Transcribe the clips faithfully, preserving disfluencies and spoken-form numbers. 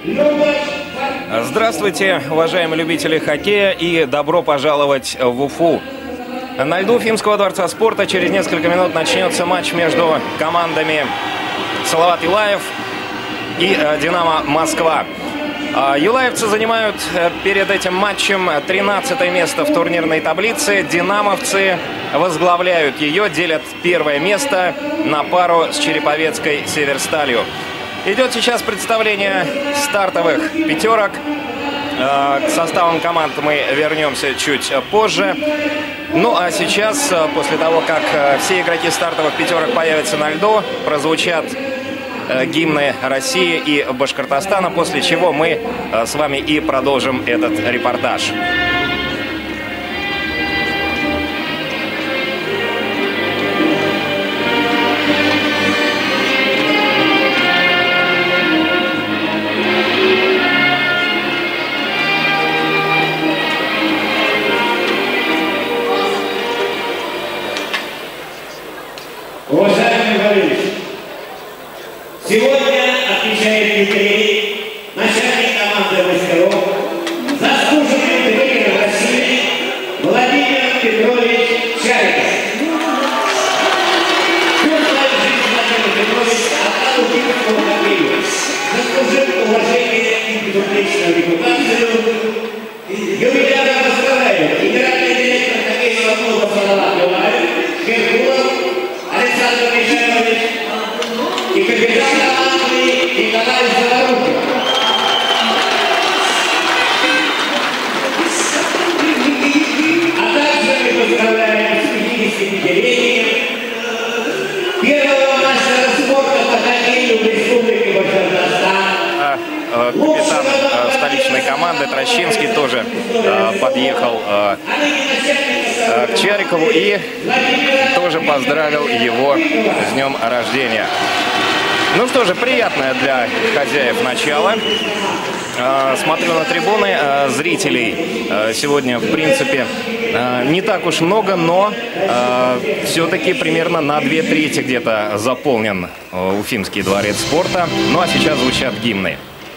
Здравствуйте, уважаемые любители хоккея, и добро пожаловать в Уфу. На льду Уфимского дворца спорта через несколько минут начнется матч между командами Салават Юлаев и Динамо Москва. Юлаевцы занимают перед этим матчем тринадцатое место в турнирной таблице. Динамовцы возглавляют ее, делят первое место на пару с Череповецкой Северсталью. Идет сейчас представление стартовых пятерок. К составам команд мы вернемся чуть позже. Ну а сейчас, после того, как все игроки стартовых пятерок появятся на льду, прозвучат гимны России и Башкортостана, после чего мы с вами и продолжим этот репортаж. Уважаемый Борис, сегодня отмечает юбилей начальник команды мастеров, заслуженный тренер России Владимир Петрович Чариков. Всю свою жизнь Владимир Петрович отдал уфимскому хоккею, заслужил уважение и безупречную репутацию. Юбиляра поздравляю генеральный директор хоккейного клуба «Салават Юлаев» Геркулов Александр Михайлович и капитан команды Николай Заварухин. А также мы поздравляем с пятидесятипятилетием первого мастера спорта по хоккею в Республике Башкортостан. Капитан столичной команды Трощинский тоже подъехал к Чарикову и тоже поздравил его с днем рождения. Ну что же, приятное для хозяев начало. Смотрю на трибуны, зрителей сегодня, в принципе, не так уж много, но все-таки примерно на две трети где-то заполнен Уфимский дворец спорта. Ну а сейчас звучат гимны.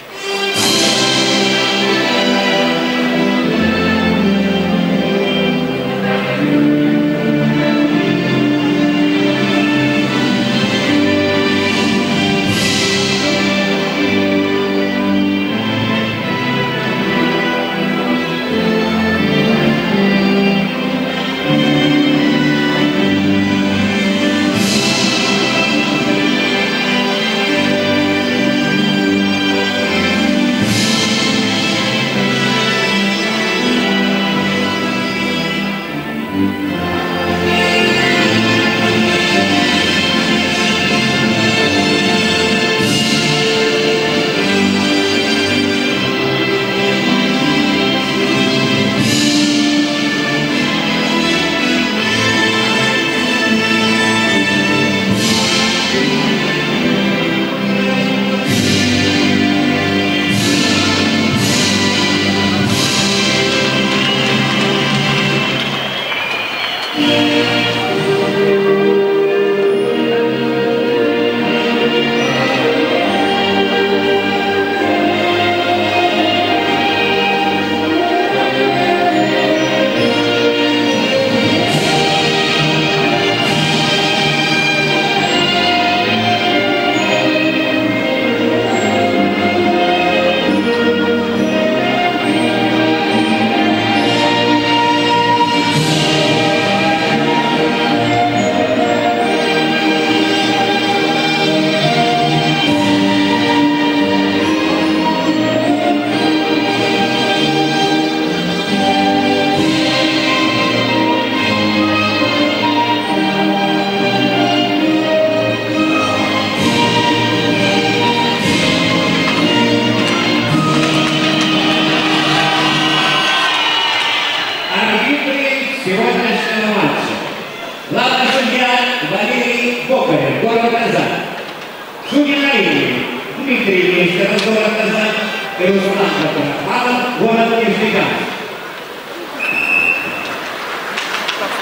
Дмитрий Мистер, город Казань, и Руслан Батарахманов, город Нижнекамск.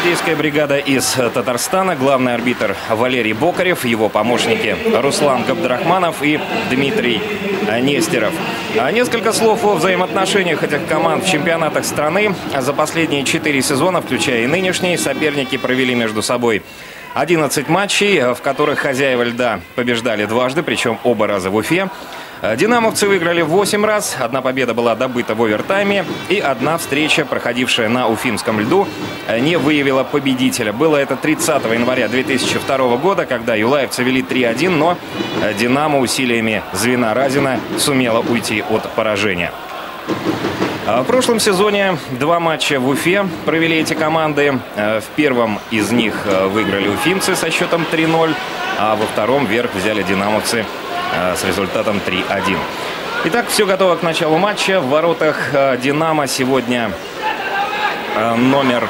Гвардейская бригада из Татарстана, главный арбитр Валерий Бокарев, его помощники Руслан Габдрахманов и Дмитрий Нестеров. Несколько слов о взаимоотношениях этих команд в чемпионатах страны. За последние четыре сезона, включая и нынешний, соперники провели между собой одиннадцать матчей, в которых хозяева льда побеждали дважды, причем оба раза в Уфе. Динамовцы выиграли восемь раз, одна победа была добыта в овертайме, и одна встреча, проходившая на уфимском льду, не выявила победителя. Было это тридцатого января две тысячи второго года, когда юлаевцы вели три один, но «Динамо» усилиями звена Разина сумела уйти от поражения. В прошлом сезоне два матча в Уфе провели эти команды. В первом из них выиграли уфимцы со счетом три ноль, а во втором верх взяли динамовцы с результатом три один. Итак, все готово к началу матча. В воротах «Динамо» сегодня номер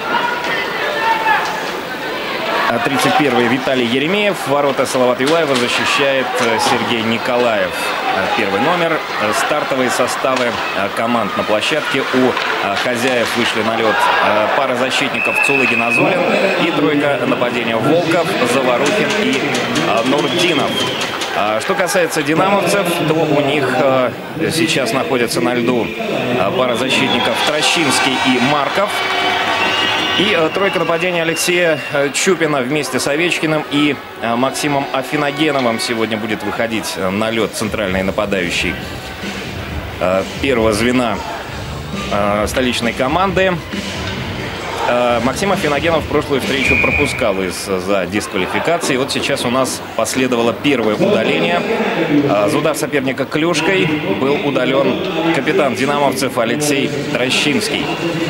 тридцать первый Виталий Еремеев. Ворота Салавата Юлаева защищает Сергей Николаев. Первый номер. Стартовые составы команд на площадке. У хозяев вышли на лед пара защитников Цулыгин, Азолин и тройка нападения Волков, Заворухин и Нурдинов. Что касается динамовцев, то у них сейчас находятся на льду пара защитников Трощинский и Марков. И тройка нападения Алексея Чупина вместе с Овечкиным и Максимом Афиногеновым сегодня будет выходить на лед центральный нападающий первого звена столичной команды. Максим Афиногенов в прошлую встречу пропускал из-за дисквалификации. Вот сейчас у нас последовало первое удаление. За удар соперника клюшкой был удален капитан динамовцев Алексей Трощинский.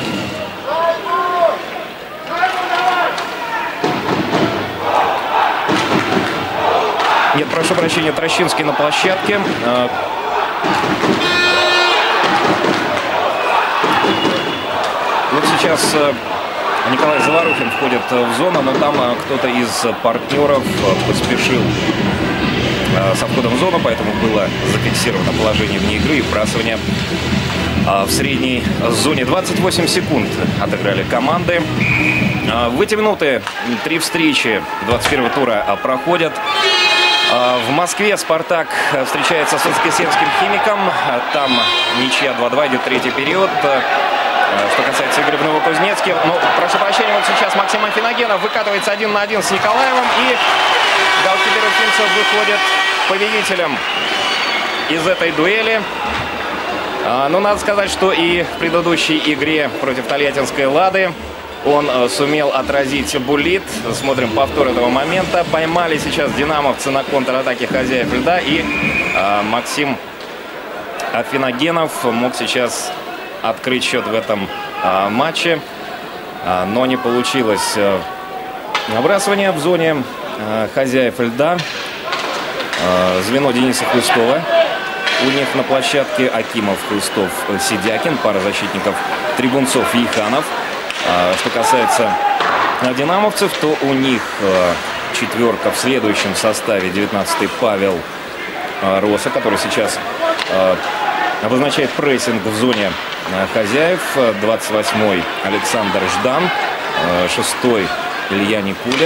Нет, прошу прощения, Трощинский на площадке. Вот сейчас Николай Заворухин входит в зону, но там кто-то из партнеров поспешил со входом в зону, поэтому было зафиксировано положение вне игры и вбрасывание в средней зоне. двадцать восемь секунд отыграли команды. В эти минуты три встречи двадцать первого тура проходят. В Москве «Спартак» встречается с Воскресенским «Химиком». Там ничья два два, идет третий период. Что касается игры в Новокузнецке, ну, прошу прощения, вот сейчас Максим Афиногенов выкатывается один на один с Николаевым, и голкипер уфимцев выходит победителем из этой дуэли. А, ну, надо сказать, что и в предыдущей игре против тольяттинской «Лады» он э, сумел отразить буллит. Смотрим повтор этого момента. Поймали сейчас динамовцы на контратаке хозяев льда, и э, Максим Афиногенов мог сейчас открыть счет в этом а, матче, а, но не получилось а, набрасывание в зоне а, хозяев льда. А, звено Дениса Хлыстова. У них на площадке Акимов, Хлыстов, Сидякин. Пара защитников Трибунцов, Еханов. А, что касается а, динамовцев, то у них а, четверка в следующем составе. девятнадцатый Павел а, Роса, который сейчас а, обозначает прессинг в зоне хозяев. двадцать восьмой Александр Ждан. шестой Илья Никулин.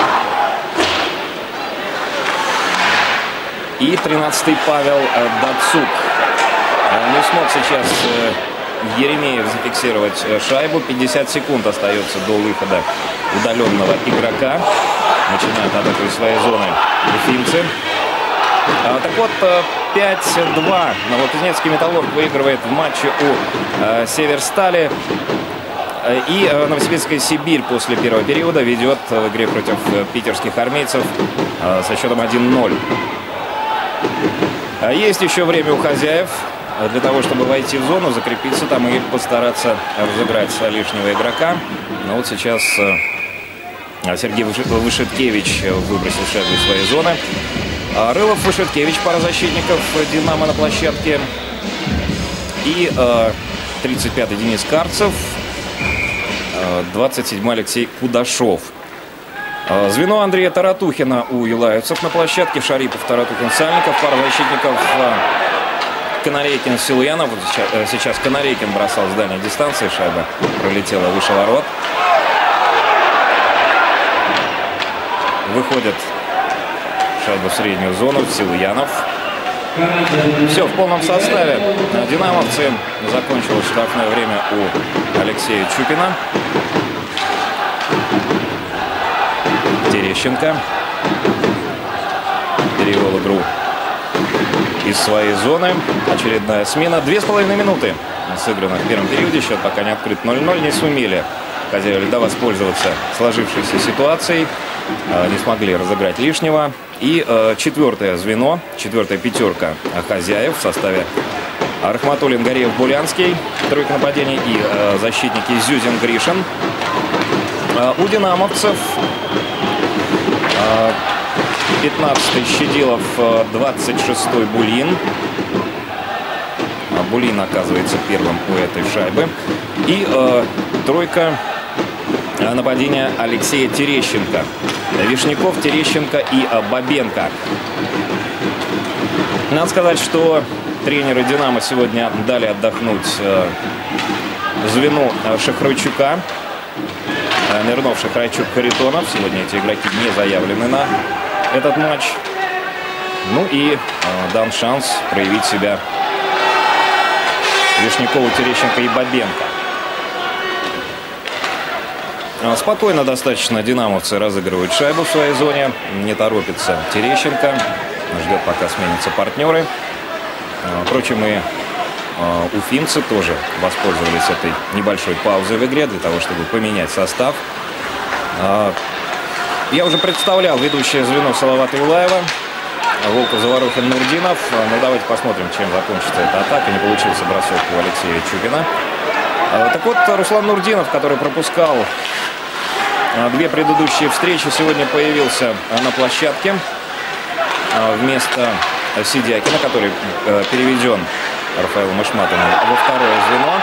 И тринадцатый Павел Дацук. Не смог сейчас Еремеев зафиксировать шайбу. пятьдесят секунд остается до выхода удаленного игрока. Начинают атаку из своей зоны уфимцы. А, так вот, пять два Новокузнецкий «Металлург» выигрывает в матче у э, Северстали. И э, Новосибирская «Сибирь» после первого периода ведет в игре против э, питерских армейцев э, со счетом один ноль. А есть еще время у хозяев для того, чтобы войти в зону, закрепиться там и постараться разыграть лишнего игрока. Но вот сейчас э, Сергей Вышиткевич выбросил шайбу из своей зоны. Рылов, Вышиткевич, пара защитников «Динамо» на площадке. И э, тридцать пятый Денис Карцев, э, двадцать седьмой Алексей Кудашов. Э, звено Андрея Таратухина у юлаевцев на площадке. Шарипов, Таратухин, Сальников. Пара защитников э, Канарейкин, Силуянов. Вот сейчас, э, сейчас Канарейкин бросал с дальней дистанции. Шайба пролетела выше ворот. выходит шайба в среднюю зону. Силуянов. Все в полном составе. Динамовцы. Закончилось штрафное время у Алексея Чупина. Терещенко перевел игру из своей зоны. Очередная смена. Две с половиной минуты сыграно в первом периоде. Счет пока не открыт. ноль ноль. Не сумели хозяева льда воспользоваться сложившейся ситуацией. Не смогли разыграть лишнего. И э, четвертое звено, четвертая пятерка хозяев в составе Рахматуллин, Гореев, Булянский. Тройка нападений и э, защитники Зюзин, Гришин. Э, у динамовцев э, пятнадцатый Щедилов, двадцать шестой Булин. Булин оказывается первым у этой шайбы. И э, тройка нападения Алексея Терещенко. Вишняков, Терещенко и Бабенко. Надо сказать, что тренеры «Динамо» сегодня дали отдохнуть э, звену Шахрайчука. Э, Мирнов, Шахрайчук, Харитонов. Сегодня эти игроки не заявлены на этот матч. Ну и э, дан шанс проявить себя Вишнякову, Терещенко и Бабенко. Спокойно достаточно динамовцы разыгрывают шайбу в своей зоне. Не торопится Терещенко. Ждет, пока сменятся партнеры. Впрочем, и уфимцы тоже воспользовались этой небольшой паузой в игре для того, чтобы поменять состав. Я уже представлял ведущее звено Салавата Юлаева. Волков, Заворухин, Нурдинов. Ну, давайте посмотрим, чем закончится эта атака. Не получился бросок у Алексея Чупина. Так вот, Руслан Нурдинов, который пропускал две предыдущие встречи, сегодня появился на площадке вместо Сидякина, который переведен Рафаэлом Ишматовым во второе звено.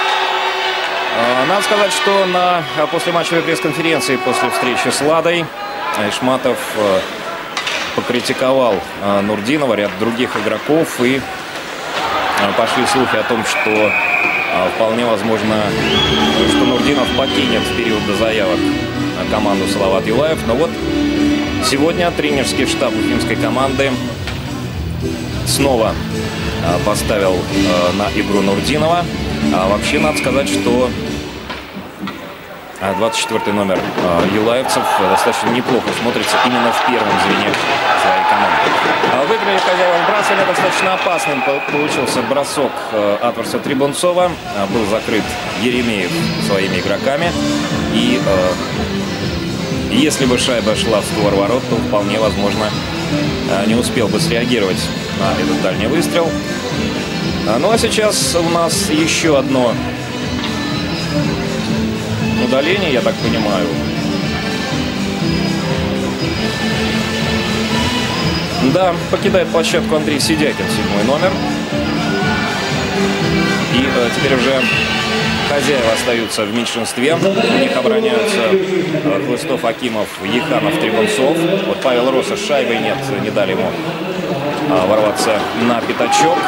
Надо сказать, что на послематчевой пресс-конференции после встречи с Ладой Ишматов покритиковал Нурдинова, ряд других игроков, и пошли слухи о том, что вполне возможно, что Нурдинов покинет в период до заявок команду Салават Юлаев. Но вот сегодня тренерский штаб уфимской команды снова поставил на игру Нурдинова. А вообще надо сказать, что двадцать четвёртый номер юлаевцев достаточно неплохо смотрится именно в первом звене своей команды. Выиграли хозяева вбрасывания. Достаточно опасным получился бросок от Варса Трибунцова. Был закрыт Еремеев своими игроками. И э, если бы шайба шла в створ ворот, то вполне возможно не успел бы среагировать на этот дальний выстрел. Ну а сейчас у нас еще одно удаление, я так понимаю. Да, покидает площадку Андрей Сидякин, седьмой номер. И э, теперь уже хозяева остаются в меньшинстве. У них обороняются э, Хлыстов, Акимов, Еханов, Трибунцов. Вот Павел Роса с шайбой нет, не дали ему э, ворваться на пятачок.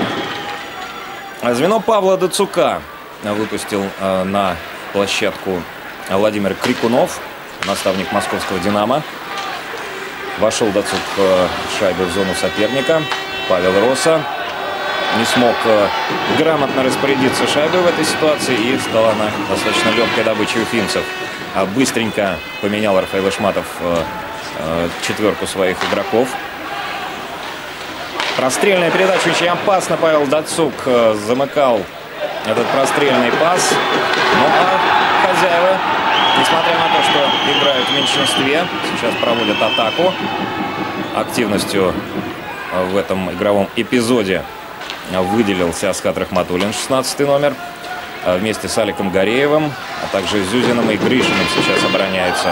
Звено Павла Дацука выпустил э, на площадку Владимир Крикунов, наставник московского «Динамо». Вошел Дацук э, шайбы в зону соперника. Павел Роса не смог э, грамотно распорядиться шайбой в этой ситуации, и стала она достаточно легкой добычей уфимцев. А быстренько поменял Рафаэль Ишматов э, э, четверку своих игроков. Прострельная передача очень опасно. Павел Дацук э, замыкал этот прострельный пас. Ну а хозяева, несмотря на то, что играют в меньшинстве, сейчас проводят атаку. Активностью в этом игровом эпизоде выделился Асхат Рахматуллин, шестнадцатый номер. Вместе с Аликом Гореевым, а также Зюзиным и Гришиным сейчас обороняются.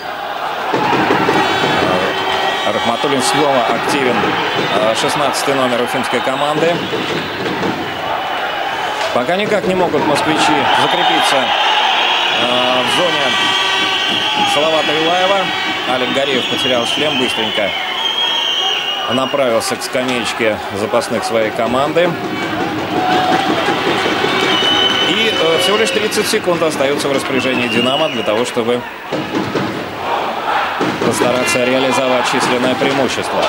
Рахматуллин снова активен, шестнадцатый номер уфимской команды. Пока никак не могут москвичи закрепиться э, в зоне Салавата Юлаева. Алик Гореев потерял шлем, быстренько направился к скамеечке запасных своей команды. И э, всего лишь тридцать секунд остается в распоряжении «Динамо» для того, чтобы постараться реализовать численное преимущество.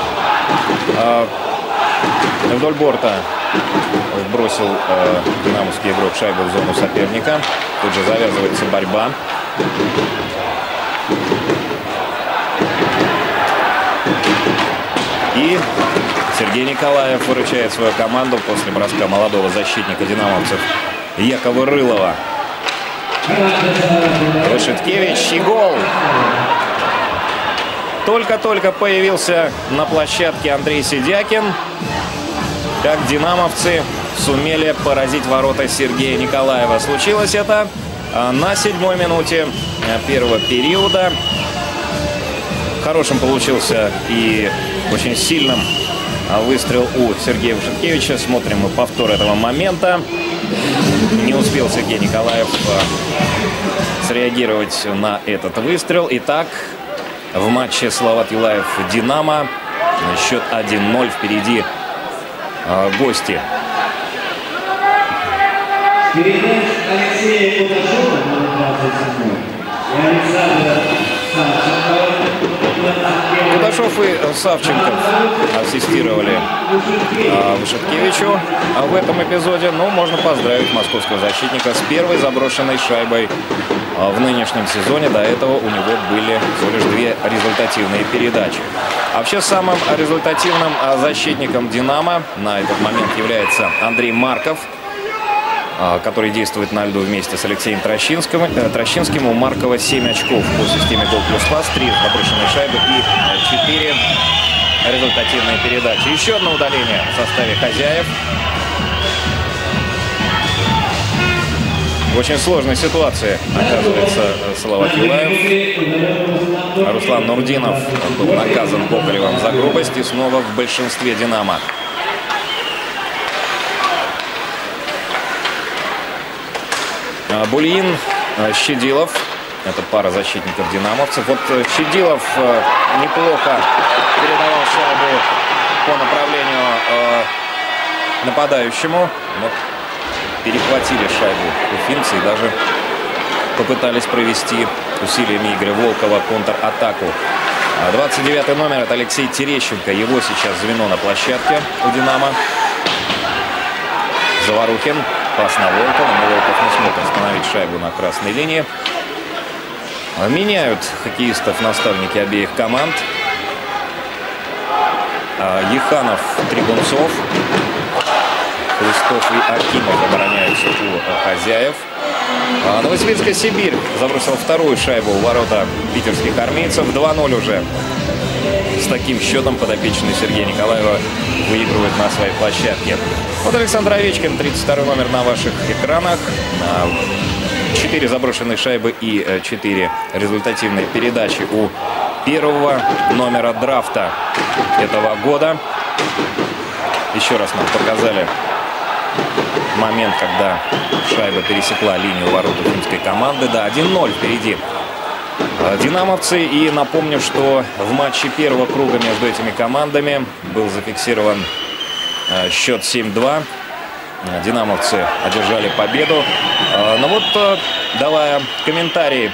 Вдоль борта бросил э, динамовский игрок шайбу в зону соперника. Тут же завязывается борьба. И Сергей Николаев выручает свою команду после броска молодого защитника динамовцев Якова Рылова. Решеткевич и гол. Только-только появился на площадке Андрей Сидякин, как динамовцы сумели поразить ворота Сергея Николаева. Случилось это на седьмой минуте первого периода. Хорошим получился и очень сильным выстрел у Сергея Решеткевича. Смотрим мы повтор этого момента. Не успел Сергей Николаев среагировать на этот выстрел. Итак, в матче Салават Юлаев-Динамо счет один ноль. Впереди э, гости. Передач Алексея Кудашова, номер двадцать семь, и Александра Савченко. Кудашов и Савченков ассистировали э, Решеткевичу в этом эпизоде. Ну, можно поздравить московского защитника с первой заброшенной шайбой э, в нынешнем сезоне. До этого у него были всего лишь две результативные передачи. А вообще самым результативным э, защитником «Динамо» на этот момент является Андрей Марков, э, который действует на льду вместе с Алексеем Трощинским. Э, Трощинским. У Маркова семь очков по системе гол плюс пас, три заброшенные шайбы и четыре результативные передачи. Еще одно удаление в составе хозяев. В очень сложной ситуации оказывается Салават Юлаев. Руслан Нурдинов был наказан Кокаревым за грубость и снова в большинстве «Динамо». Бульин, Щедилов. Это пара защитников динамовцев. Вот Щедилов неплохо передавал шайбу по направлению э, нападающему. Вот перехватили шайбу уфимцы и даже попытались провести усилиями Игоря Волкова контратаку. двадцать девятый номер — это Алексей Терещенко. Его сейчас звено на площадке у «Динамо». Заварухин. Пас на Волкова, но Волков не смог остановить шайбу на красной линии. Меняют хоккеистов наставники обеих команд. Еханов, Трибунцов, Хлыстов и Акимов обороняются у хозяев. Новосибирская Сибирь забросил вторую шайбу в ворота питерских армейцев. два ноль уже. С таким счетом подопечный Сергея Николаева выигрывает на своей площадке. Вот Александр Овечкин, тридцать второй номер на ваших экранах. четыре заброшенные шайбы и четыре результативные передачи у первого номера драфта этого года. Еще раз нам показали момент, когда шайба пересекла линию ворот уфимской команды. Да, один ноль впереди динамовцы. И напомню, что в матче первого круга между этими командами был зафиксирован счет семь два. Динамовцы одержали победу. Но вот, давая комментарии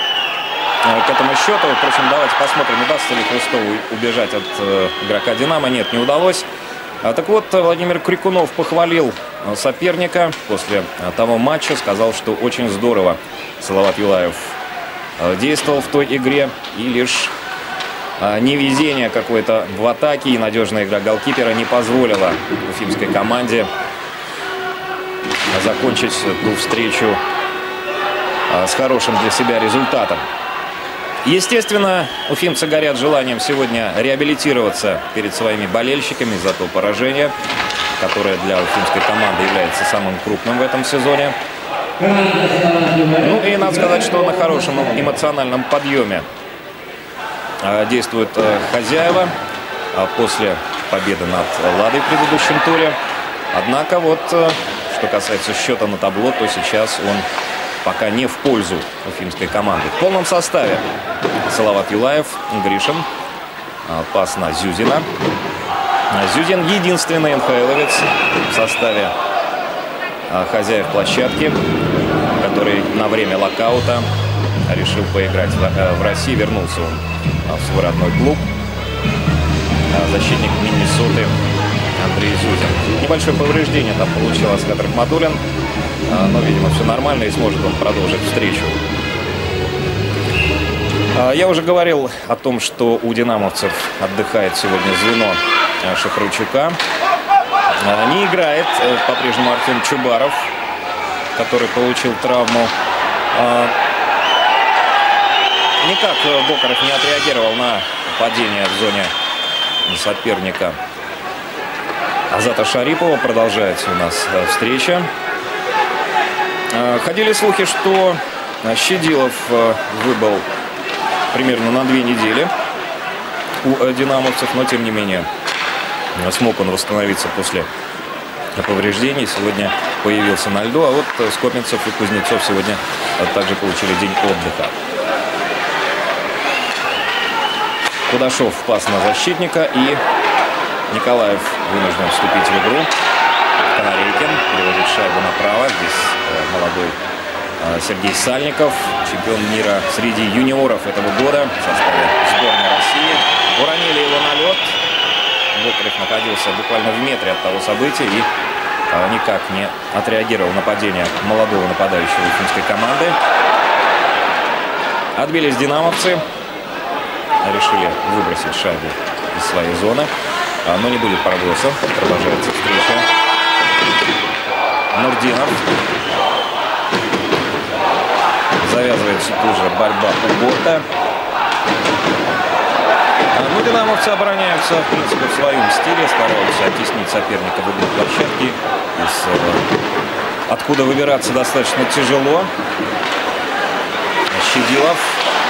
к этому счету, впрочем, давайте посмотрим, удастся ли Хлыстову убежать от игрока «Динамо». Нет, не удалось. Так вот, Владимир Крикунов похвалил соперника после того матча. Сказал, что очень здорово Салават Юлаев действовал в той игре. И лишь невезение какое-то в атаке и надежная игра голкипера не позволила уфимской команде закончить ту встречу с хорошим для себя результатом. Естественно, уфимцы горят желанием сегодня реабилитироваться перед своими болельщиками за то поражение, которое для уфимской команды является самым крупным в этом сезоне. Ну и надо сказать, что на хорошем эмоциональном подъеме действуют хозяева после победы над «Ладой» в предыдущем туре. Однако вот, что касается счета на табло, то сейчас он пока не в пользу уфимской команды. В полном составе Салават Юлаев, Гришин, пас на Зюзина. Зюзин единственный эн ха эловец в составе хозяев площадки, который на время локаута решил поиграть в России. Вернулся он в свой родной клуб. Защитник Миннесоты Андрей Зюзин. Небольшое повреждение там получил Аскар Рахматуллин, но, видимо, все нормально и сможет он продолжить встречу. Я уже говорил о том, что у динамовцев отдыхает сегодня звено Шахарчука. Не играет по-прежнему Артем Чубаров, который получил травму. Никак Бокарев не отреагировал на падение в зоне соперника Азата Шарипова. Продолжается у нас встреча. Ходили слухи, что Щедилов выбыл примерно на две недели у динамовцев, но тем не менее смог он восстановиться после повреждений. Сегодня появился на льду, а вот Скопинцев и Кузнецов сегодня также получили день отдыха. Кудашов пас на защитника, и Николаев вынужден вступить в игру. Канарейкин переводит шайбу направо. Здесь молодой Сергей Сальников, чемпион мира среди юниоров этого года в составе сборной России. Уронили его на лед. Бокарев находился буквально в метре от того события и никак не отреагировал на падение молодого нападающего уфимской команды. Отбились динамовцы. Решили выбросить шайбу из своей зоны, но не будет проброса. Продолжается встреча. Нурдинов. Завязывается тут же борьба у борта. Ну, динамовцы обороняются, в принципе, в своем стиле. Стараются оттеснить соперника в угол площадки, из, откуда выбираться достаточно тяжело. Щедилов.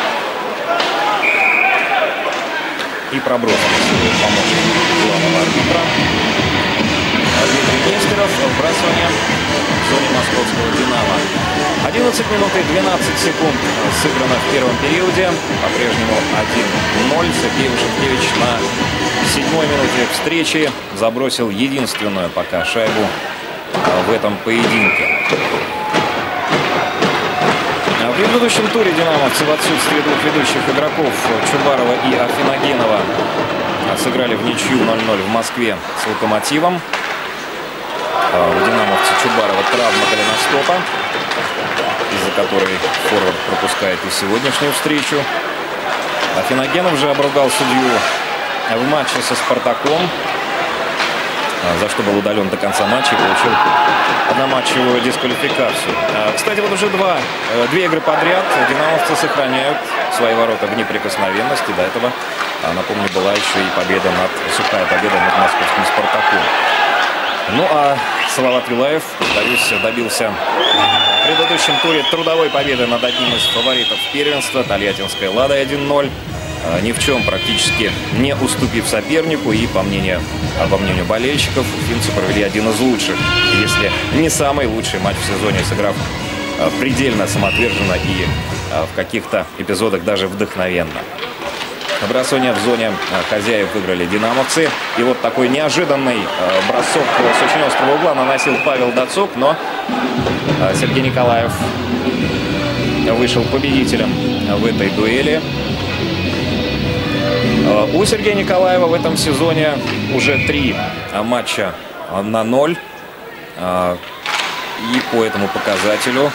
И проброс помощник главного арбитра. Дмитрий Нестеров. Вбрасывание в зоне московского «Динамо». одиннадцать минут и двенадцать секунд сыграно в первом периоде. По-прежнему один ноль. Сергей Ушенкевич на седьмой минуте встречи забросил единственную пока шайбу в этом поединке. В предыдущем туре динамовцы в отсутствии двух ведущих игроков Чубарова и Афиногенова сыграли в ничью ноль ноль в Москве с Локомотивом. У динамовца Чубарова травма голеностопа, из-за которой форвард пропускает и сегодняшнюю встречу. Афиногенов же обругал судью в матче со «Спартаком», за что был удален до конца матча и получил одноматчевую дисквалификацию. Кстати, вот уже два, две игры подряд динамовцы сохраняют свои ворота в неприкосновенности. До этого, напомню, была еще и победа над, сухая победа над московским «Спартаком». Ну а Салават Юлаев, повторюсь, добился в предыдущем туре трудовой победы над одним из фаворитов первенства, тольяттинской «Ладой» один ноль. Ни в чем практически не уступив сопернику, и по мнению, по мнению болельщиков, уфимцы провели один из лучших, если не самый лучший матч в сезоне, сыграв предельно самоотверженно и в каких-то эпизодах даже вдохновенно. Бросание в зоне хозяев выиграли динамовцы. И вот такой неожиданный бросок с очень острого угла наносил Павел Дацук, но Сергей Николаев вышел победителем в этой дуэли. У Сергея Николаева в этом сезоне уже три матча на ноль. И по этому показателю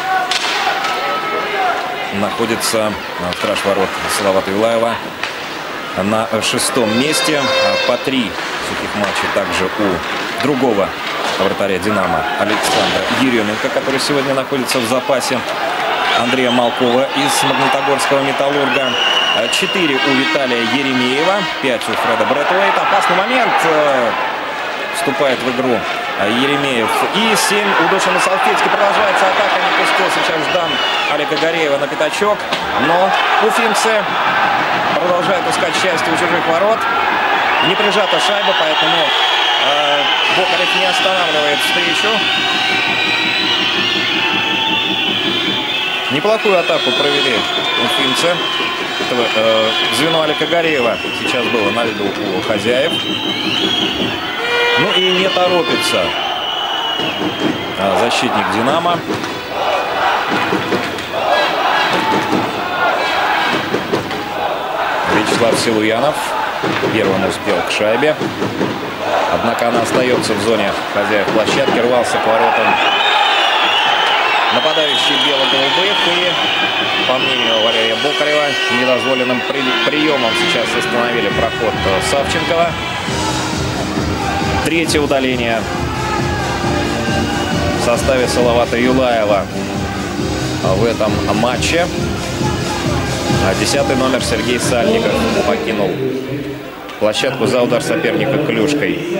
находится страж ворот Салавата Юлаева на шестом месте. По три сухих матчей также у другого вратаря «Динамо» Александра Еременко, который сегодня находится в запасе, Андрея Малкова из магнитогорского «Металлурга». четыре у Виталия Еремеева, пять у Фреда Брэдуэйта. Опасный момент. Вступает в игру Еремеев. И семь у Душина Салфетский. Продолжается атака. Не пустил сейчас Ждан Олега Гореева на пятачок. Но уфимцы продолжают искать счастье у чужих ворот. Не прижата шайба, поэтому э, Бокарев не останавливает встречу. Неплохую атаку провели уфимцы. Этого, э, звено Олега Гореева сейчас было на льду у хозяев. Ну и не торопится а, защитник «Динамо». Станислав Силуянов. Первым успел к шайбе. Однако она остается в зоне хозяев площадки. Рвался к воротам нападающий бело-голубых. И, по мнению Валерия Бокарева, недозволенным при приемом сейчас остановили проход Савченкова. Третье удаление в составе Салавата Юлаева в этом матче. Десятый номер Сергей Сальников покинул площадку за удар соперника клюшкой.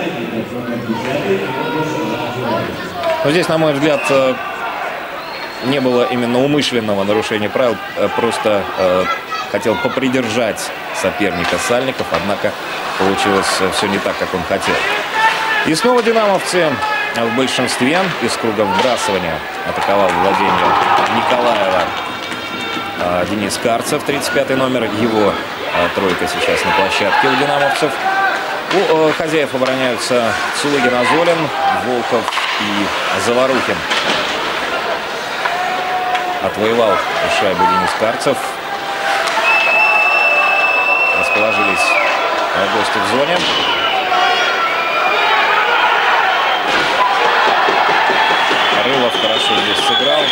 Но здесь, на мой взгляд, не было именно умышленного нарушения правил. Просто э, хотел попридержать соперника Сальников, однако получилось все не так, как он хотел. И снова динамовцы в большинстве. Из круга вбрасывания атаковал владение Николаева э, Денис Карцев, тридцать пятый номер. Его э, тройка сейчас на площадке у динамовцев. У э, хозяев обороняются Цулыгин, Азолин, Волков и Заварухин. Отвоевал шайбу Денис Карцев. Расположились гости в зоне. Рылов хорошо здесь сыграл.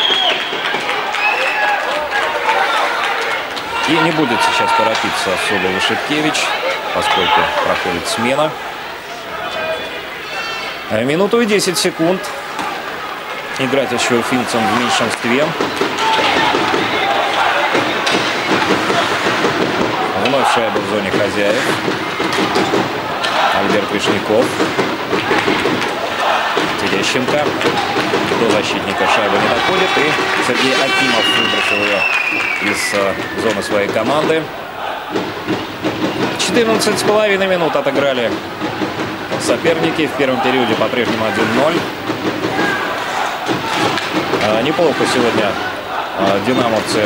И не будет сейчас торопиться Соболь и Шипкевич, поскольку проходит смена. Минуту и десять секунд. Играть еще уфимцам в меньшинстве. Вновь шайба в зоне хозяев. Альберт Вишняков. Терещенко. До защитника шайба не доходит. И Сергей Акимов выбросил ее из э, зоны своей команды. четырнадцать с половиной минут отыграли соперники. В первом периоде по-прежнему один ноль. Э, неплохо сегодня э, динамовцы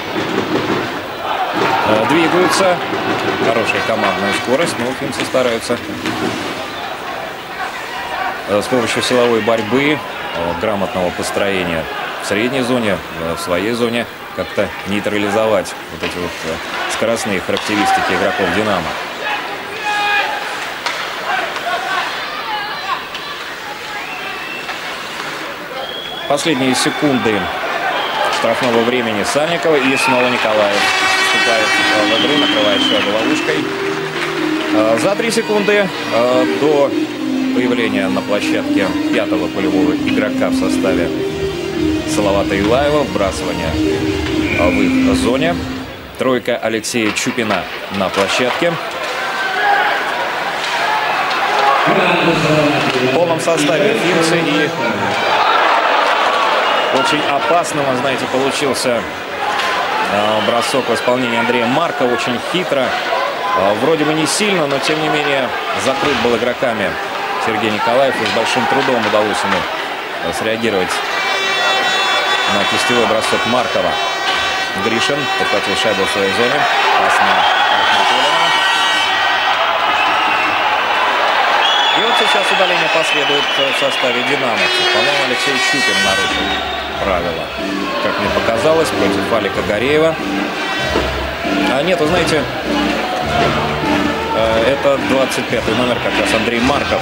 э, двигаются. Хорошая командная скорость, но уфимцы стараются э, с помощью силовой борьбы, э, грамотного построения в средней зоне, э, в своей зоне как-то нейтрализовать вот эти вот э, скоростные характеристики игроков «Динамо». Последние секунды штрафного времени Сальникова, и снова Николаев вступает в игру, накрывает шайбу ловушкой. За три секунды до появления на площадке пятого полевого игрока в составе Салавата Юлаева, вбрасывание в их зоне. Тройка Алексея Чупина на площадке. В полном составе уфимцы, и очень опасным, вы знаете, получился бросок в исполнении Андрея Марка. Очень хитро. Вроде бы не сильно, но тем не менее закрыт был игроками Сергей Николаев. И с большим трудом удалось ему среагировать на кистевой бросок Маркова. Гришин подхватил шайбу в своей зоне. И вот сейчас удаление последует в составе динамовцев. По-моему, Алексей Чупин нарушил правила, как мне показалось, против Алика Гореева. А нет, вы знаете, это двадцать пятый номер, как раз Андрей Марков,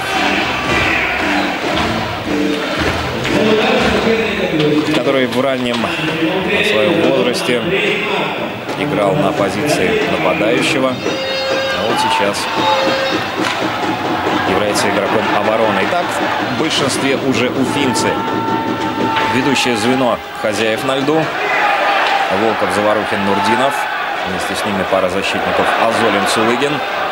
который в раннем своем возрасте играл на позиции нападающего, а вот сейчас является игроком обороны. Итак, в большинстве уже уфимцы. Ведущее звено хозяев на льду. Волков, Заварухин, Нурдинов. Вместе с ними пара защитников Азолин, Цулыгин.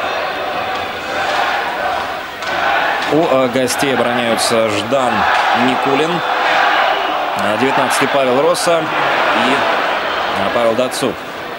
У э, гостей обороняются Ждан, Никулин, девятнадцатый Павел Росса и э, Павел Дацук.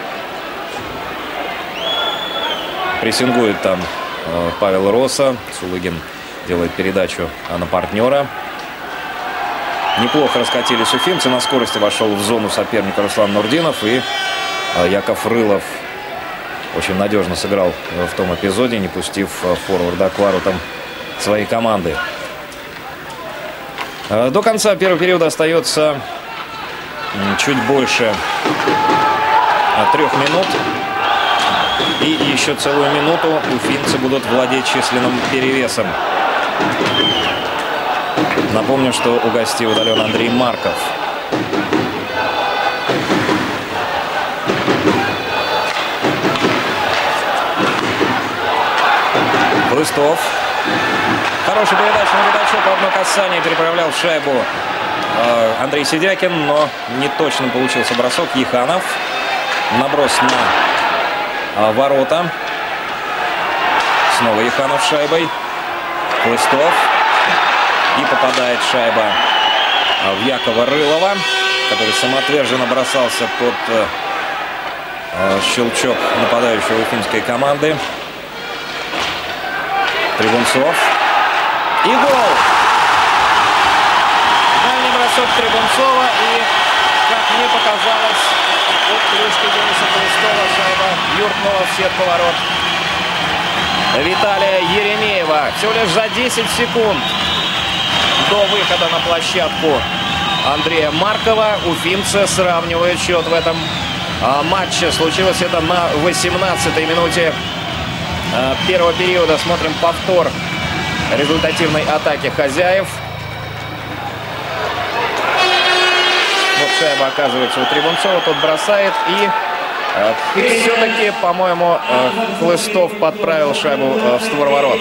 Прессингует там э, Павел Росса. Цулыгин делает передачу на партнера. Неплохо раскатились уфимцы. На скорости вошел в зону соперника Руслан Нурдинов. И Яков Рылов очень надежно сыграл в том эпизоде, не пустив форварда к воротам своей команды. До конца первого периода остается чуть больше трех минут. И еще целую минуту уфимцы будут владеть численным перевесом. Напомню, что у гостей удален Андрей Марков. Хлыстов. Хорошая передача на Видачук. В одно касание переправлял шайбу э, Андрей Сидякин, но не точно получился бросок. Еханов. Наброс на э, ворота. Снова Еханов с шайбой. Хлыстов. И попадает шайба в Якова Рылова, который самоотверженно бросался под э, э, щелчок нападающего уфимской команды. Трибунцов. И гол! Дальний бросок Трибунцова. И, как мне показалось, от клюшки Дениса Хлыстова шайба юркнула в сетку ворот Виталия Еремеева. Всего лишь за десять секунд до выхода на площадку Андрея Маркова уфимцы сравнивают счет в этом а, матче. Случилось это на восемнадцатой минуте а, первого периода. Смотрим повтор результативной атаки хозяев. Вот шайба оказывается у Трибунцова, тот бросает и а, все-таки, по-моему, а, Хлыстов подправил шайбу а, в створ ворот.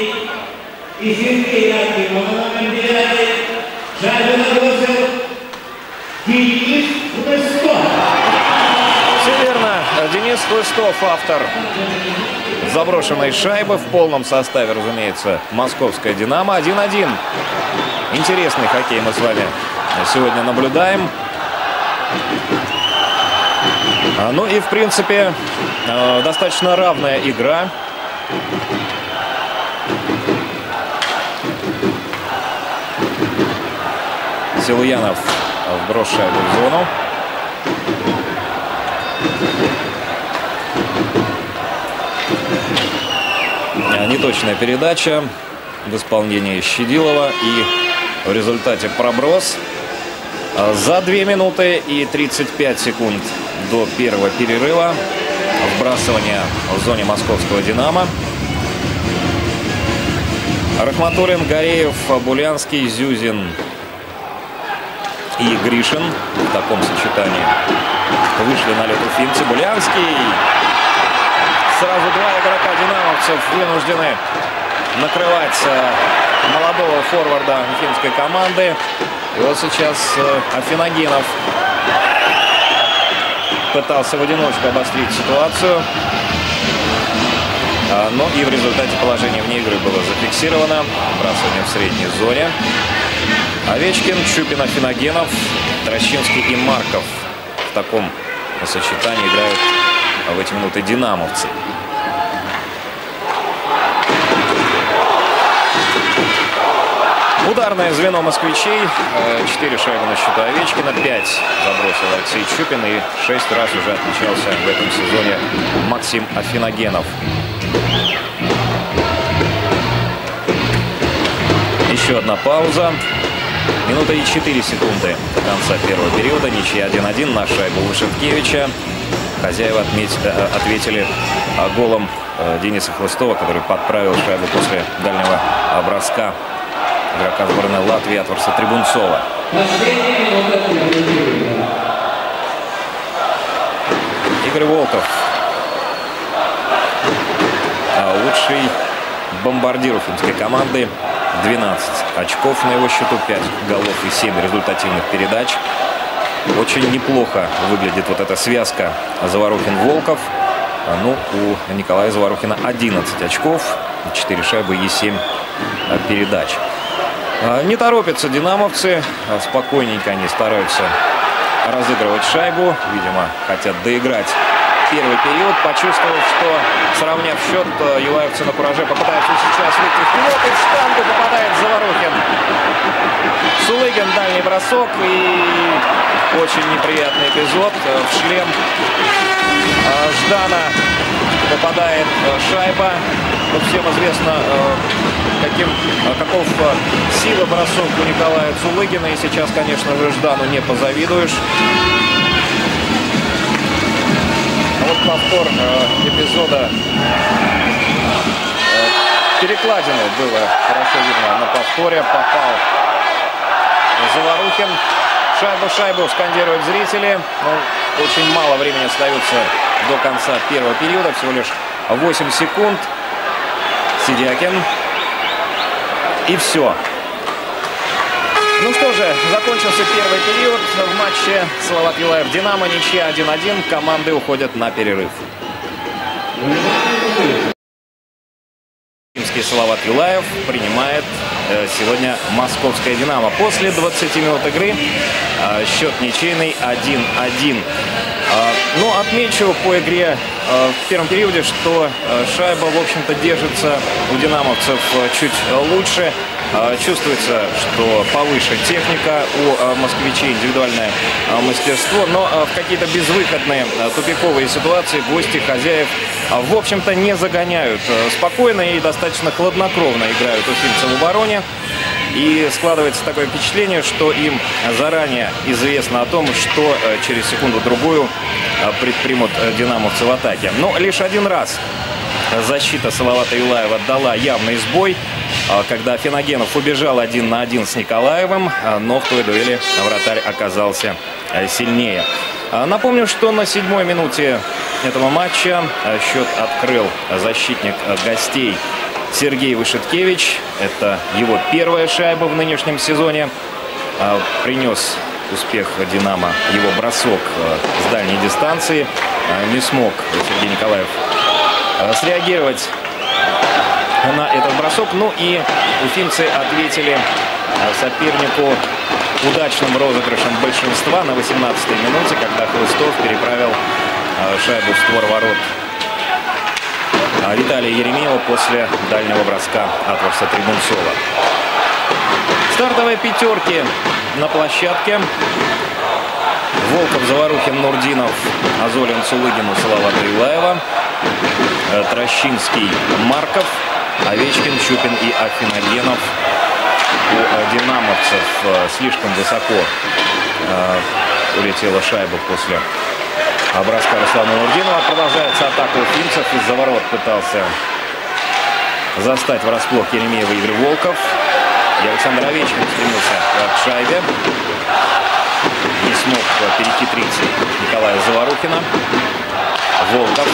Все верно. Денис Хлыстов, автор заброшенной шайбы в полном составе, разумеется, московская «Динамо». один один. Интересный хоккей мы с вами сегодня наблюдаем. Ну и, в принципе, достаточно равная игра. Силуянов вброс шайбу в зону. Неточная передача в исполнении Щедилова. И в результате проброс. За две минуты и тридцать пять секунд до первого перерыва вбрасывание в зоне московского «Динамо». Рахматуллин, Гореев, Булянский, Зюзин и Гришин в таком сочетании вышли на лед уфимцы. Булянский. Сразу два игрока динамовцев вынуждены накрывать молодого форварда уфимской команды. И вот сейчас Афиногенов пытался в одиночку обострить ситуацию. Но и в результате положение вне игры было зафиксировано. Бросание в средней зоне. Овечкин, Чупин, Афиногенов, Трощинский и Марков в таком сочетании играют в эти минуты динамовцы. Ударное звено москвичей. Четыре шайбы на счету Овечкина. Пять забросил Алексей Чупин. И шесть раз уже отличался в этом сезоне Максим Афиногенов. Еще одна пауза. Минута и четыре секунды до конца первого периода. Ничья один один на шайбу Вышенкевича. Хозяева отметь, ответили голом Дениса Хлыстова, который подправил шайбу после дальнего броска игрока сборной Латвии Атварса Трибунцова. Игорь Волков. Лучший бомбардир уфимской команды. двенадцать очков на его счету, пять голов и семь результативных передач. Очень неплохо выглядит вот эта связка Заворухин-Волков. Ну, у Николая Заворухина одиннадцать очков, четыре шайбы и семь передач. Не торопятся динамовцы, спокойненько они стараются разыгрывать шайбу. Видимо, хотят доиграть первый период, почувствовав, что, сравняв счет, юлаевцы на кураже попытаются сейчас выйти вперед, и в штангу попадает Заворухин. Сулыгин, дальний бросок, и очень неприятный эпизод. В шлем Ждана попадает шайба. Вот всем известно, каким, каков сила бросок у Николая Цулыгина, и сейчас, конечно же, Ждану не позавидуешь. вот повтор э, эпизода э, перекладины было хорошо видно на повторе. Попал Заварухин. Шайбу, шайбу скандируют зрители. Но очень мало времени остается до конца первого периода. Всего лишь восемь секунд. Сидякин. И все. Ну что же, закончился первый период в матче Салават Юлаев-Динамо. Ничья один один. Команды уходят на перерыв. Салават Юлаев принимает э, сегодня московское «Динамо». После двадцати минут игры э, счет ничейный один один. Э, ну, отмечу по игре э, в первом периоде, что э, шайба, в общем-то, держится у динамовцев э, чуть лучше. Э, чувствуется, что повыше техника, у э, москвичей индивидуальное э, мастерство. Но э, в какие-то безвыходные э, тупиковые ситуации гости хозяев э, в общем-то, не загоняют. Э, спокойно и достаточно хладнокровно играют уфимцы в обороне. И складывается такое впечатление, что им заранее известно о том, что через секунду-другую предпримут динамовцы в атаке. Но лишь один раз защита Салавата Юлаева дала явный сбой, когда Финогенов убежал один на один с Николаевым, но в той дуэли вратарь оказался сильнее. Напомню, что на седьмой минуте этого матча счет открыл защитник гостей Сергей Вышиткевич. Это его первая шайба в нынешнем сезоне. Принес успех «Динамо» его бросок с дальней дистанции. Не смог Сергей Николаев среагировать на этот бросок. Ну и уфимцы ответили сопернику удачным розыгрышем большинства на восемнадцатой минуте, когда Хлыстов переправил шайбу в створ ворот Виталия Еремеева после дальнего броска Атварса Трибунцова. Стартовые пятерки на площадке. Волков, Заварухин, Нурдинов, Азолин, Цулыгин, Салавата Юлаева, Трощинский, Марков, Овечкин, Щупин и Афиногенов. У динамовцев слишком высоко улетела шайба после броска Руслана Нурдинова. Продолжается атака уфимцев. Из-за ворот пытался застать врасплох Еремеева Игорь Волков. И Александр Овечкин стремился к шайбе. Не смог перехитрить Николая Заварухина. Волков.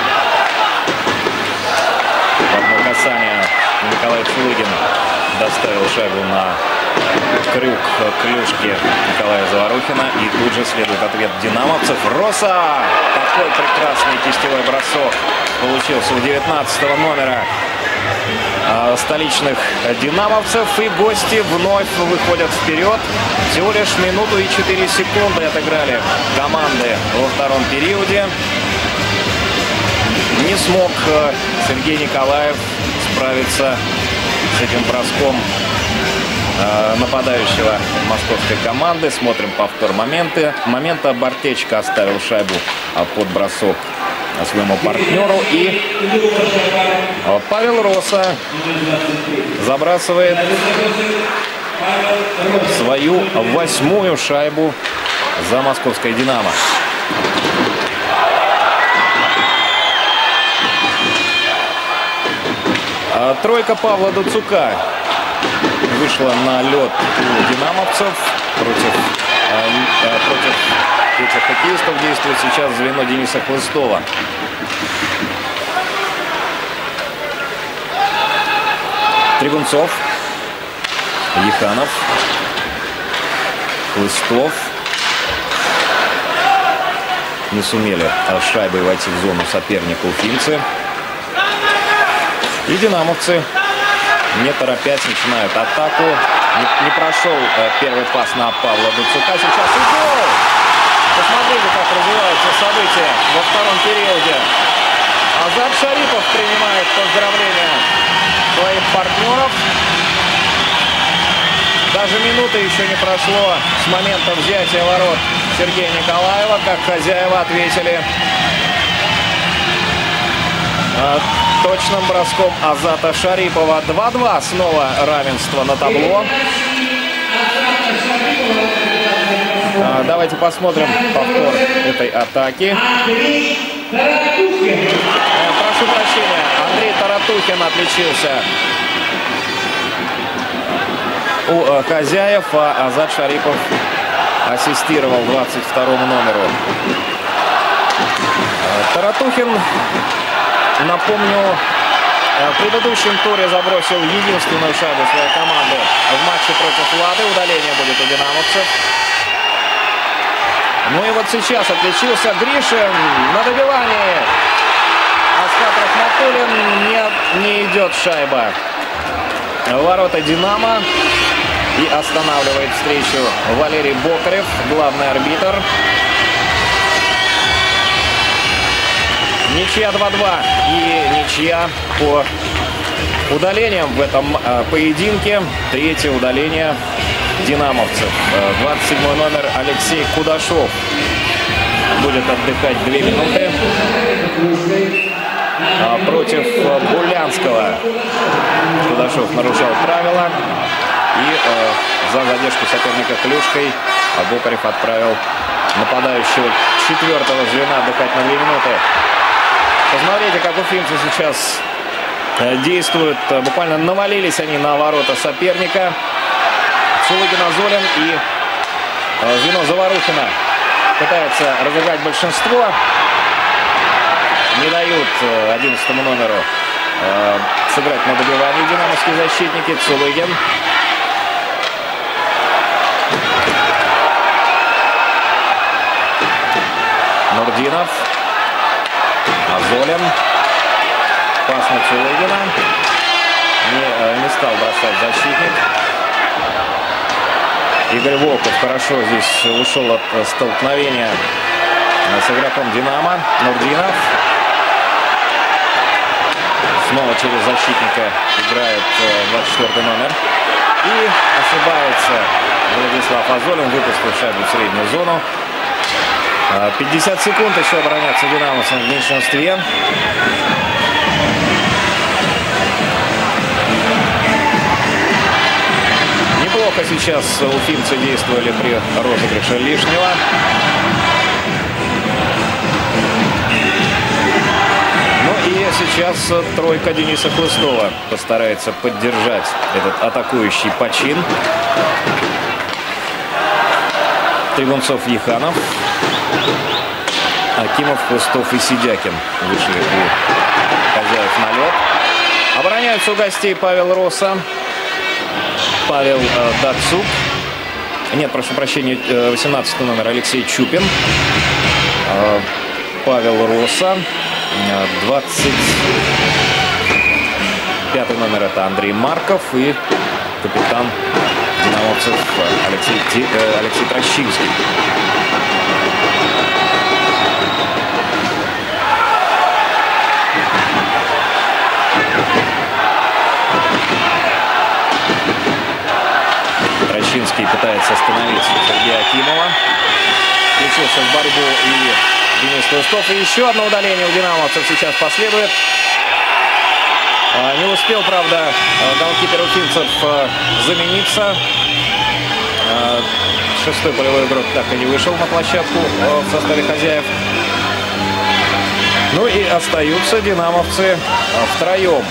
В одно касание Николай Цулыгин доставил шайбу на крюк клюшки Николая Заварухина. И тут же следует ответ динамовцев. Роса! Какой прекрасный кистевой бросок получился у девятнадцатого номера столичных динамовцев. И гости вновь выходят вперед. Всего лишь минуту и четыре секунды отыграли команды во втором периоде. Не смог Сергей Николаев справиться с этим броском нападающего московской команды. Смотрим повтор моменты. момента. Бартечко оставил шайбу под бросок своему партнеру. И Павел Роса забрасывает свою восьмую шайбу за московское «Динамо». Тройка Павла Дацука вышла на лед у динамовцев. Против, э, против этих хоккеистов действует сейчас звено Дениса Хлыстова. Трибунцов, Еханов, Хлыстов. Не сумели с шайбой войти в зону соперника уфимцы. И динамовцы, не торопясь, начинают атаку. Не, не прошел э, первый пас на Павла Дацука. Сейчас и гол! Посмотрите, как развиваются события во втором периоде. Азат Шарипов принимает поздравления своих партнеров. Даже минуты еще не прошло с момента взятия ворот Сергея Николаева, как хозяева ответили э, точным броском Азата Шарипова. два-два. Снова равенство на табло. А, давайте посмотрим повтор этой атаки. Таратухин. Э, прошу прощения, Андрей Таратухин отличился у э, хозяев, а Азат Шарипов ассистировал двадцать второму номеру. Э, Таратухин, напомню, в предыдущем туре забросил единственную шайбу своей команды в матче против Лады. Удаление будет у динамовцев. Ну и вот сейчас отличился Гришин на добивании. Аскат Рахматуллин. Нет, не идет шайба в ворота «Динамо». И останавливает встречу Валерий Бокарев, главный арбитр. Ничья два-два и ничья по удалениям в этом э, поединке. Третье удаление динамовцев. Э, двадцать седьмой номер Алексей Кудашов будет отдыхать две минуты э, против э, Булянского. Кудашов нарушал правила и э, за задержку соперника клюшкой Бокарев отправил нападающего четвертого звена отдыхать на две минуты. Посмотрите, как уфимцы сейчас действуют. Буквально навалились они на ворота соперника. Цулыгин, Азолин и звено Заварухина пытаются разыграть большинство. Не дают одиннадцатому номеру сыграть на добивании динамовские защитники. Цулыгин. Нурдинов. Азолин. Пас на Цулыгина. Не, не стал бросать защитник. Игорь Волков хорошо здесь ушел от столкновения с игроком «Динамо». Нурдинов. Снова через защитника играет двадцать четвёртый номер. И ошибается Владислав Азолин, выпустил шайбу в среднюю зону. пятьдесят секунд еще обороняться динамовцам в меньшинстве. Неплохо сейчас уфимцы действовали при розыгрыше лишнего. Ну и сейчас тройка Дениса Хлыстова постарается поддержать этот атакующий почин. Трибунцов, Еханов, Акимов, Хлыстов и Сидякин вышли у хозяев на лед. Обороняются у гостей Павел Роса, Павел э, Дацук. Нет, прошу прощения, восемнадцатый номер Алексей Чупин. Э, Павел Роса. двадцать пятый номер это Андрей Марков и капитан динамовцев Алексей, э, Алексей Трощинский. Трощинский пытается остановить Сергея Акимова. Включился в борьбу и Денис Хлыстов. И еще одно удаление у динамовцев сейчас последует. Не успел, правда, голкипер уфимцев замениться. Шестой полевой игрок так и не вышел на площадку в составе хозяев. Ну и остаются динамовцы втроем.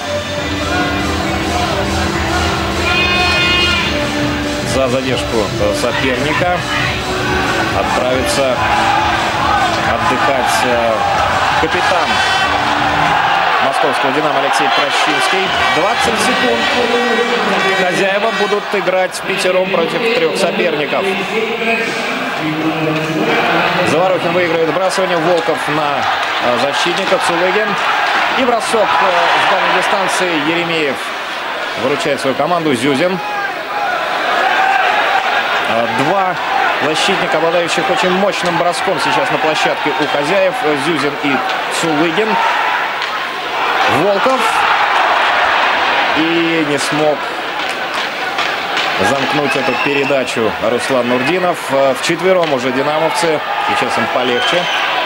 За задержку соперника отправится отдыхать капитан московского «Динамо» Алексей Трощинский. двадцать секунд. Хозяева будут играть пятером против трех соперников. Заварухин выигрывает вбрасывание. Волков на защитника. Цулыгин. И бросок с дальней дистанции. Еремеев выручает свою команду. Зюзин. Два защитника, обладающих очень мощным броском сейчас на площадке у хозяев. Зюзин и Цулыгин. Волков. И не смог замкнуть эту передачу Руслан Нурдинов. Вчетвером уже динамовцы. Сейчас им полегче.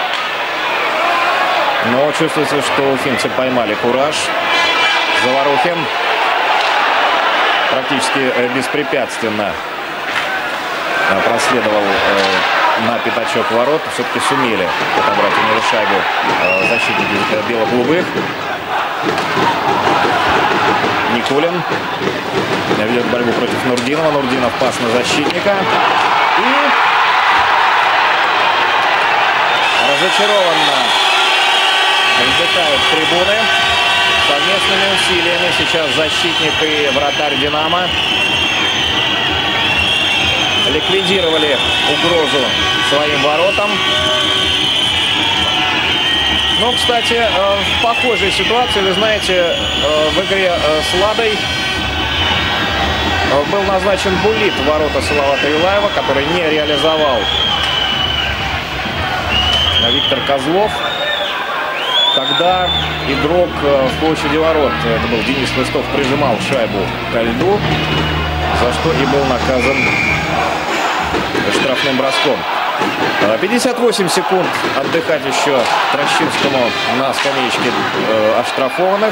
Но чувствуется, что уфимцы поймали кураж. Заварухин практически беспрепятственно проследовал на пятачок ворот. Все-таки сумели отобрать у него шайбу э, защитники бело-голубых. Никулин ведет борьбу против Нурдинова. Нурдинов пас на защитника. И разочарованно вздыхают трибуны. Совместными усилиями сейчас защитник и вратарь «Динамо» ликвидировали угрозу своим воротам. Но, кстати, в похожей ситуации, вы знаете, в игре с «Ладой» был назначен Булит в ворота Салавата Юлаева, который не реализовал Виктор Козлов. Тогда игрок в площади ворот, это был Денис Лыстов, прижимал шайбу ко льду, за что и был наказан штрафным броском. пятьдесят восемь секунд отдыхать еще Трощинскому на скамеечке э, оштрафованных.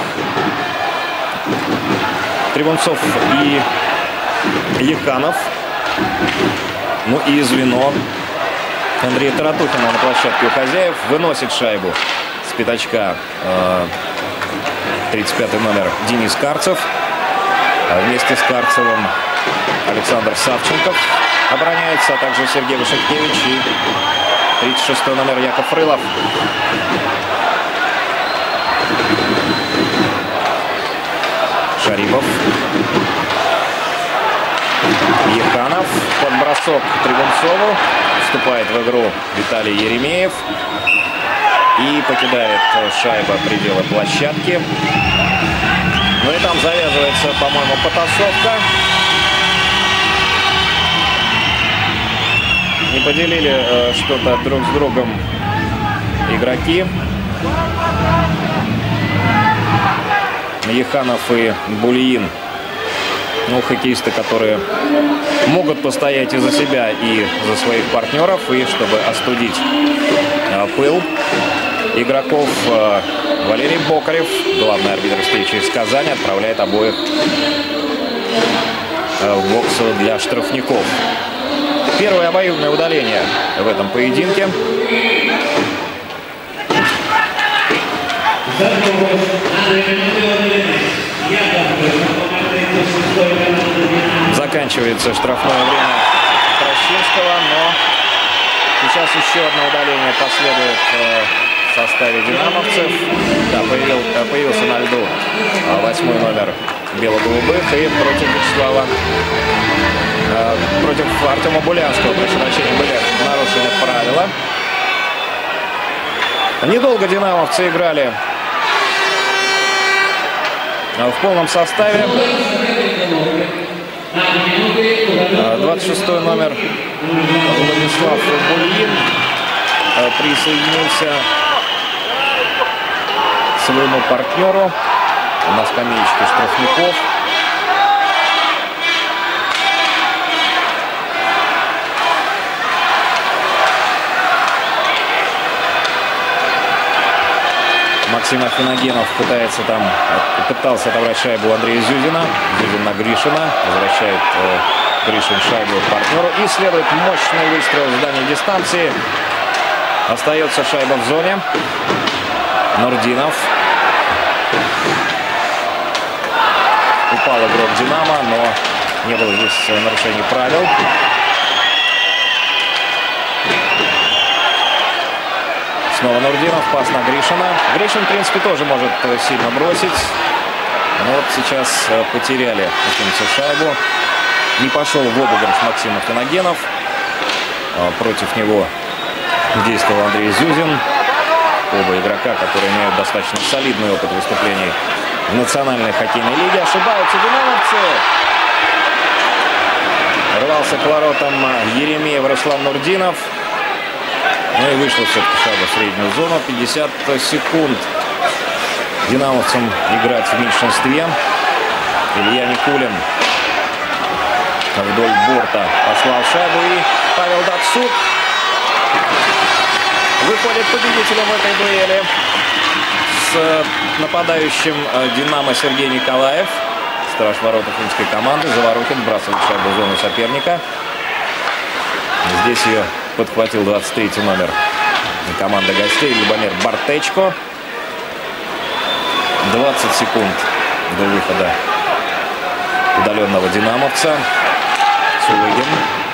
Трибунцов и Еханов. Ну и звено Андрея Таратухина на площадке у хозяев выносит шайбу с пятачка э, тридцать пятый номер Денис Карцев. А вместе с Карцевым Александр Савченков обороняется, а также Сергей Вышакевич и тридцать шестой номер Яков Рылов. Шарипов. Еханов. Под бросок Трибунцову. Вступает в игру Виталий Еремеев. И покидает шайба пределы площадки. Ну и там завязывается, по-моему, потасовка. Не поделили э, что-то друг с другом игроки. Еханов и Булиин. Ну, хоккеисты, которые могут постоять и за себя, и за своих партнеров. И чтобы остудить э, пыл игроков, э, Валерий Бокарев, главный арбитр встречи из Казани, отправляет обоих э, в бокс для штрафников. Первое обоюдное удаление в этом поединке. Заканчивается штрафное время Трощинского, но сейчас еще одно удаление последует в составе динамовцев. Да, появил, появился на льду восьмой номер бело-голубых, и против Вячеслава, против Артема Булянского, прошу прощения, были нарушены правила. Недолго динамовцы играли в полном составе. двадцать шестой номер Владислав Булиин присоединился к своему партнеру на скамеечке штрафников. Максим Афиногенов пытается там, пытался отобрать шайбу у Андрея Зюзина. Зюзин на Гришина. Возвращает э, Гришин шайбу партнеру. И следует мощный выстрел в дальней дистанции. Остается шайба в зоне. Нурдинов. Упал игрок «Динамо», но не было здесь нарушений правил. Снова Нурдинов, пас на Гришина. Гришин, в принципе, тоже может сильно бросить. Но вот сейчас потеряли шайбу. Не пошел в обыгрыш Максим Афиногенов. Против него действовал Андрей Зюзин. Оба игрока, которые имеют достаточно солидный опыт выступлений в национальной хоккейной лиге. Ошибаются динамовцы. Рвался к воротам Еремеев Руслан Нурдинов. Ну и вышла все-таки шайба в среднюю зону. пятьдесят секунд динамовцам играть в меньшинстве. Илья Никулин вдоль борта послал шайбу. И Павел Датсук выходит победителем в этой дуэли с нападающим «Динамо» Сергей Николаев. Страж ворот уфимской команды. Заворотин, бросает шайбу в зону соперника. Здесь ее подхватил двадцать третий номер команды гостей Любомир Бартечко. двадцать секунд до выхода удаленного динамовца. Сулыгин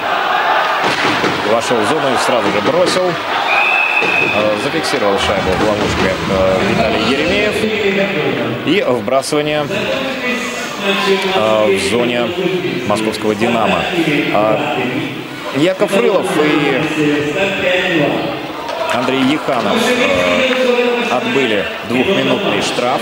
вошел в зону и сразу же бросил. Зафиксировал шайбу в ловушке Виталий Еремеев. И вбрасывание в зоне московского «Динамо». Яков Рылов и Андрей Еханов отбыли двухминутный штраф.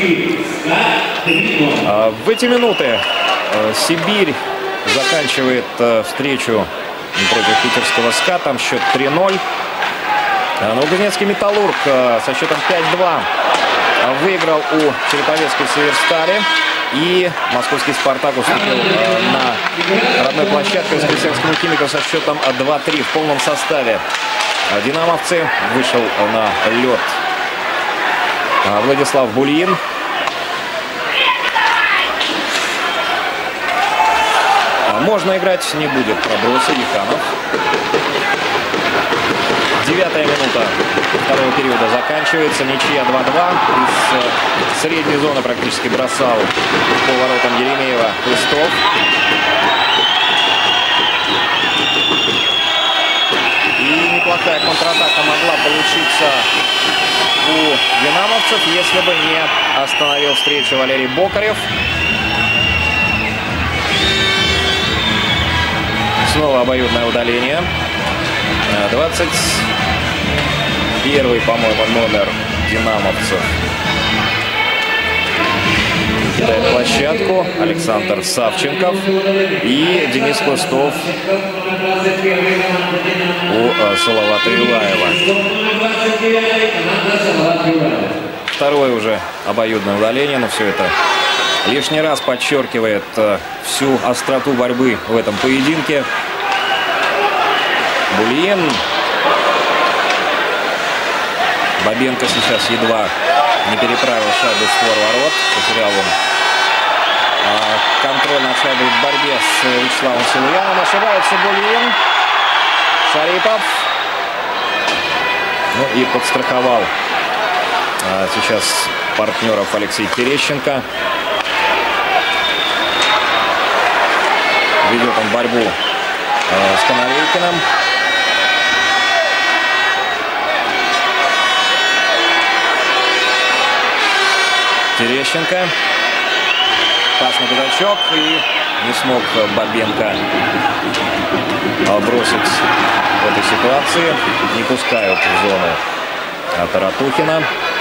В эти минуты Сибирь заканчивает встречу против питерского СКА. Там счет три ноль. Новокузнецкий «Металлург» со счетом пять-два выиграл у Череповецкой «Северстали». И московский «Спартак» уступил на родной площадке воскресенскому «Химику» со счетом два-три в полном составе. Динамовцы. Вышел на лед Владислав Бульин. Можно играть, не будет проброса. Еханов. Девятая минута второго периода заканчивается. Ничья два-два. Из средней зоны практически бросал по воротам Еремеева Хлыстов. И неплохая контратака могла получиться у динамовцев, если бы не остановил встречу Валерий Бокарев. Снова обоюдное удаление. двадцать первый, по-моему, номер динамовцев кидает площадку. Александр Савченков и Денис Хлыстов у Салавата Юлаева. Второе уже обоюдное удаление, но все это лишний раз подчеркивает всю остроту борьбы в этом поединке. Бульин. Бабенко сейчас едва не переправил шайбу в створ ворот. Потерял он контроль над шайбой в борьбе с Вячеславом Силуяном. Ошибается Бульин. Шарипов. Ну и подстраховал а, сейчас партнеров Алексей Терещенко. Ведет он борьбу а, с Коновейкиным. Терещенко. Пасный пятачок. И не смог Бабенко бросить в этой ситуации. Не пускают в зону Таратухина.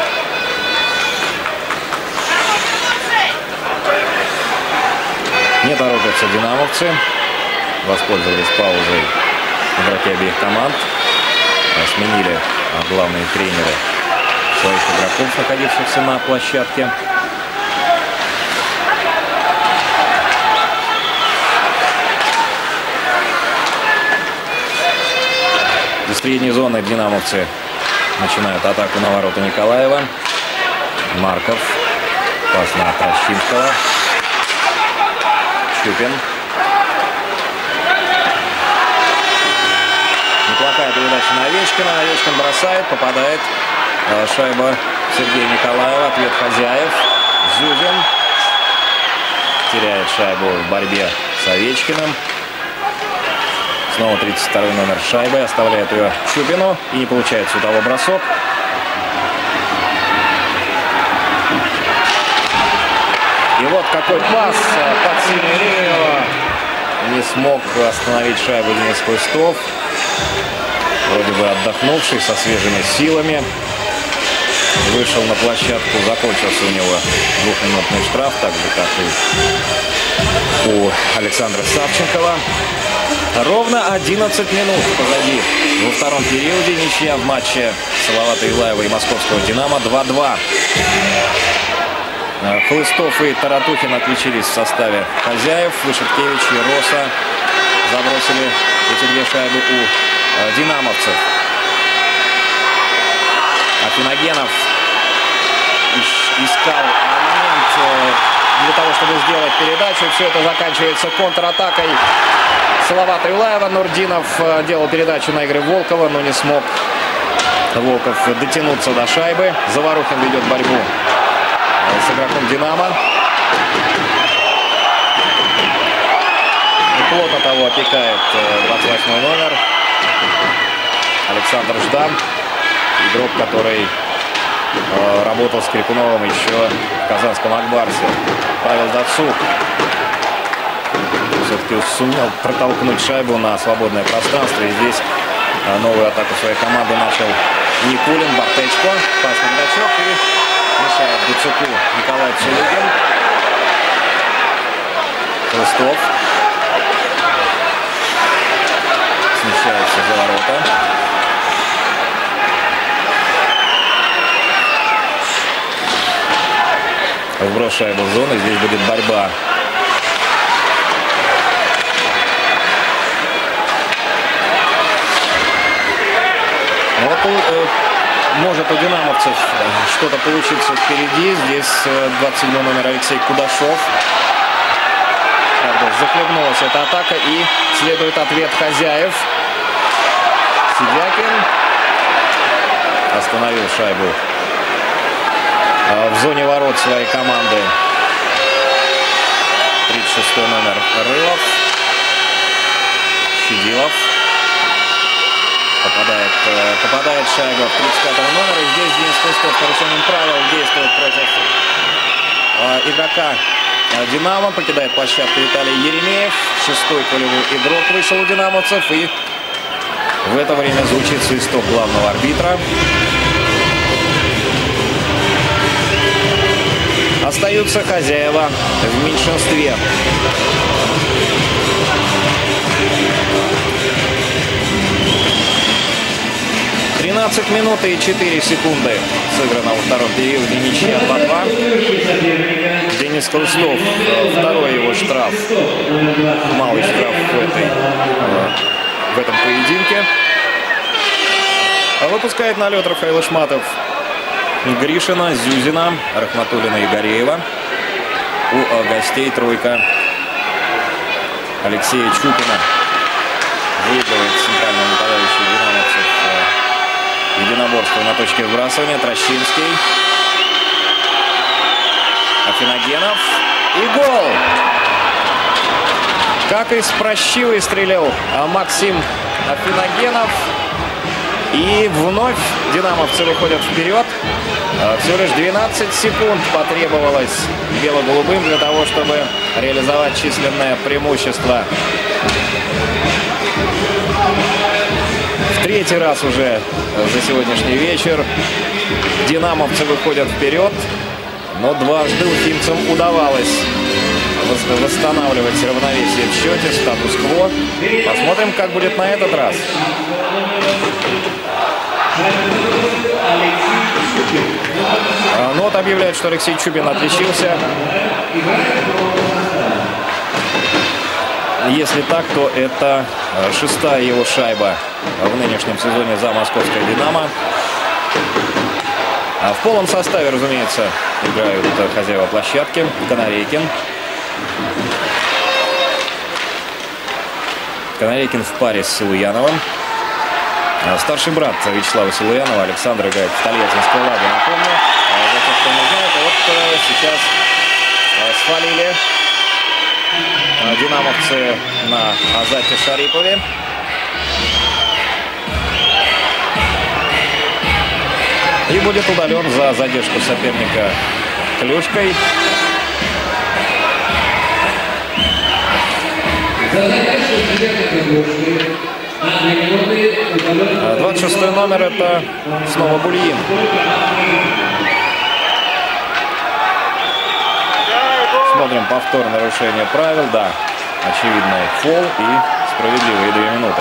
Не торопятся динамовцы. Воспользовались паузой игроки обеих команд. Сменили главные тренеры своих игроков, находившихся на площадке. Из средней зоны динамовцы начинают атаку на ворота Николаева. Марков. Пас на Трощинского. Щупин. Неплохая передача на Овечкина. Овечкин бросает, попадает. Шайба Сергея Николаева. Ответ хозяев. Зюзин. Теряет шайбу в борьбе с Овечкиным. Снова тридцать второй номер шайбы. Оставляет ее Щупину. И не получается у того бросок. И вот какой пас под синюю линию. Не смог остановить шайбу Денис Хлыстов. Вроде бы отдохнувший, со свежими силами. Вышел на площадку. Закончился у него двухминутный штраф. Так же, как и у Александра Савченкова. Ровно одиннадцать минут позади. Во втором периоде ничья в матче Салавата Юлаева и московского «Динамо» два-два. Хлыстов и Таратухин отличились в составе хозяев. Вышеткевич и Роса забросили эти две шайбы у динамовцев. Афиногенов искал момент для того, чтобы сделать передачу. Все это заканчивается контратакой Салавата Юлаева. Нурдинов делал передачу на Игоря Волкова, но не смог Волков дотянуться до шайбы. Заварухин ведет борьбу с игроком «Динамо». И плотно того опекает двадцать восьмой номер Александр Ждан. Игрок, который э, работал с Крикуновым еще в казанском Акбарсе. Павел Дацук все-таки сумел протолкнуть шайбу на свободное пространство. И здесь э, новую атаку своей команды начал Никулин. Бартечко. Пасный дачок. И мешает Дацуку Николай Цулыгин. Хлыстов. Смещается за ворота. Вброс шайбы в зону. Здесь будет борьба. Вот, э, может у динамовцев что-то получиться впереди. Здесь э, двадцать седьмой номер Алексей Кудашов. Правда, захлебнулась эта атака. И следует ответ хозяев. Сидякин остановил шайбу в зоне ворот своей команды. тридцать шестой номер Рылов. Щедилов. Попадает, попадает шайба в тридцать пятого номера. И здесь Денис Хлыстов с нарушением правил действует против э, игрока «Динамо». Покидает площадку Виталий Еремеев. Шестой полевой игрок вышел у динамовцев. И в это время звучит свисток главного арбитра. Остаются хозяева в меньшинстве. тринадцать минут и четыре секунды сыграно во втором периоде. Ничья два-два. Денис Хлыстов. Второй его штраф. Малый штраф в, этой, в этом поединке. Выпускает на лед Рафаил Ишматов Гришина, Зюзина, Рахматуллина и Гореева. У гостей тройка Алексея Чупина. Выигрывает центрального нападающего динамовцев единоборство на точке вбрасывания. Трощинский. Афиногенов. И гол! Как из прощи выстрелил Максим Афиногенов. И вновь динамовцы выходят вперед. Всего лишь двенадцать секунд потребовалось бело-голубым для того, чтобы реализовать численное преимущество. В третий раз уже за сегодняшний вечер динамовцы выходят вперед. Но дважды уфимцам удавалось восстанавливать равновесие в счете, статус-кво. Посмотрим, как будет на этот раз. Ну вот объявляют, что Алексей Чупин отличился. Если так, то это шестая его шайба в нынешнем сезоне за московское «Динамо». А в полном составе, разумеется, играют хозяева площадки. Канарейкин. Канарейкин в паре с Силуяновым. Старший брат Вячеслава Силуянова Александр играет в Тольяттинской «Ладе». Напомню, за тех, кто не знает, вот сейчас свалили динамовцы на Азате Шарипове. И будет удален за задержку соперника клюшкой. двадцать шестой номер — это снова Бульин. Смотрим повтор нарушения правил. Да, очевидный фол и справедливые две минуты.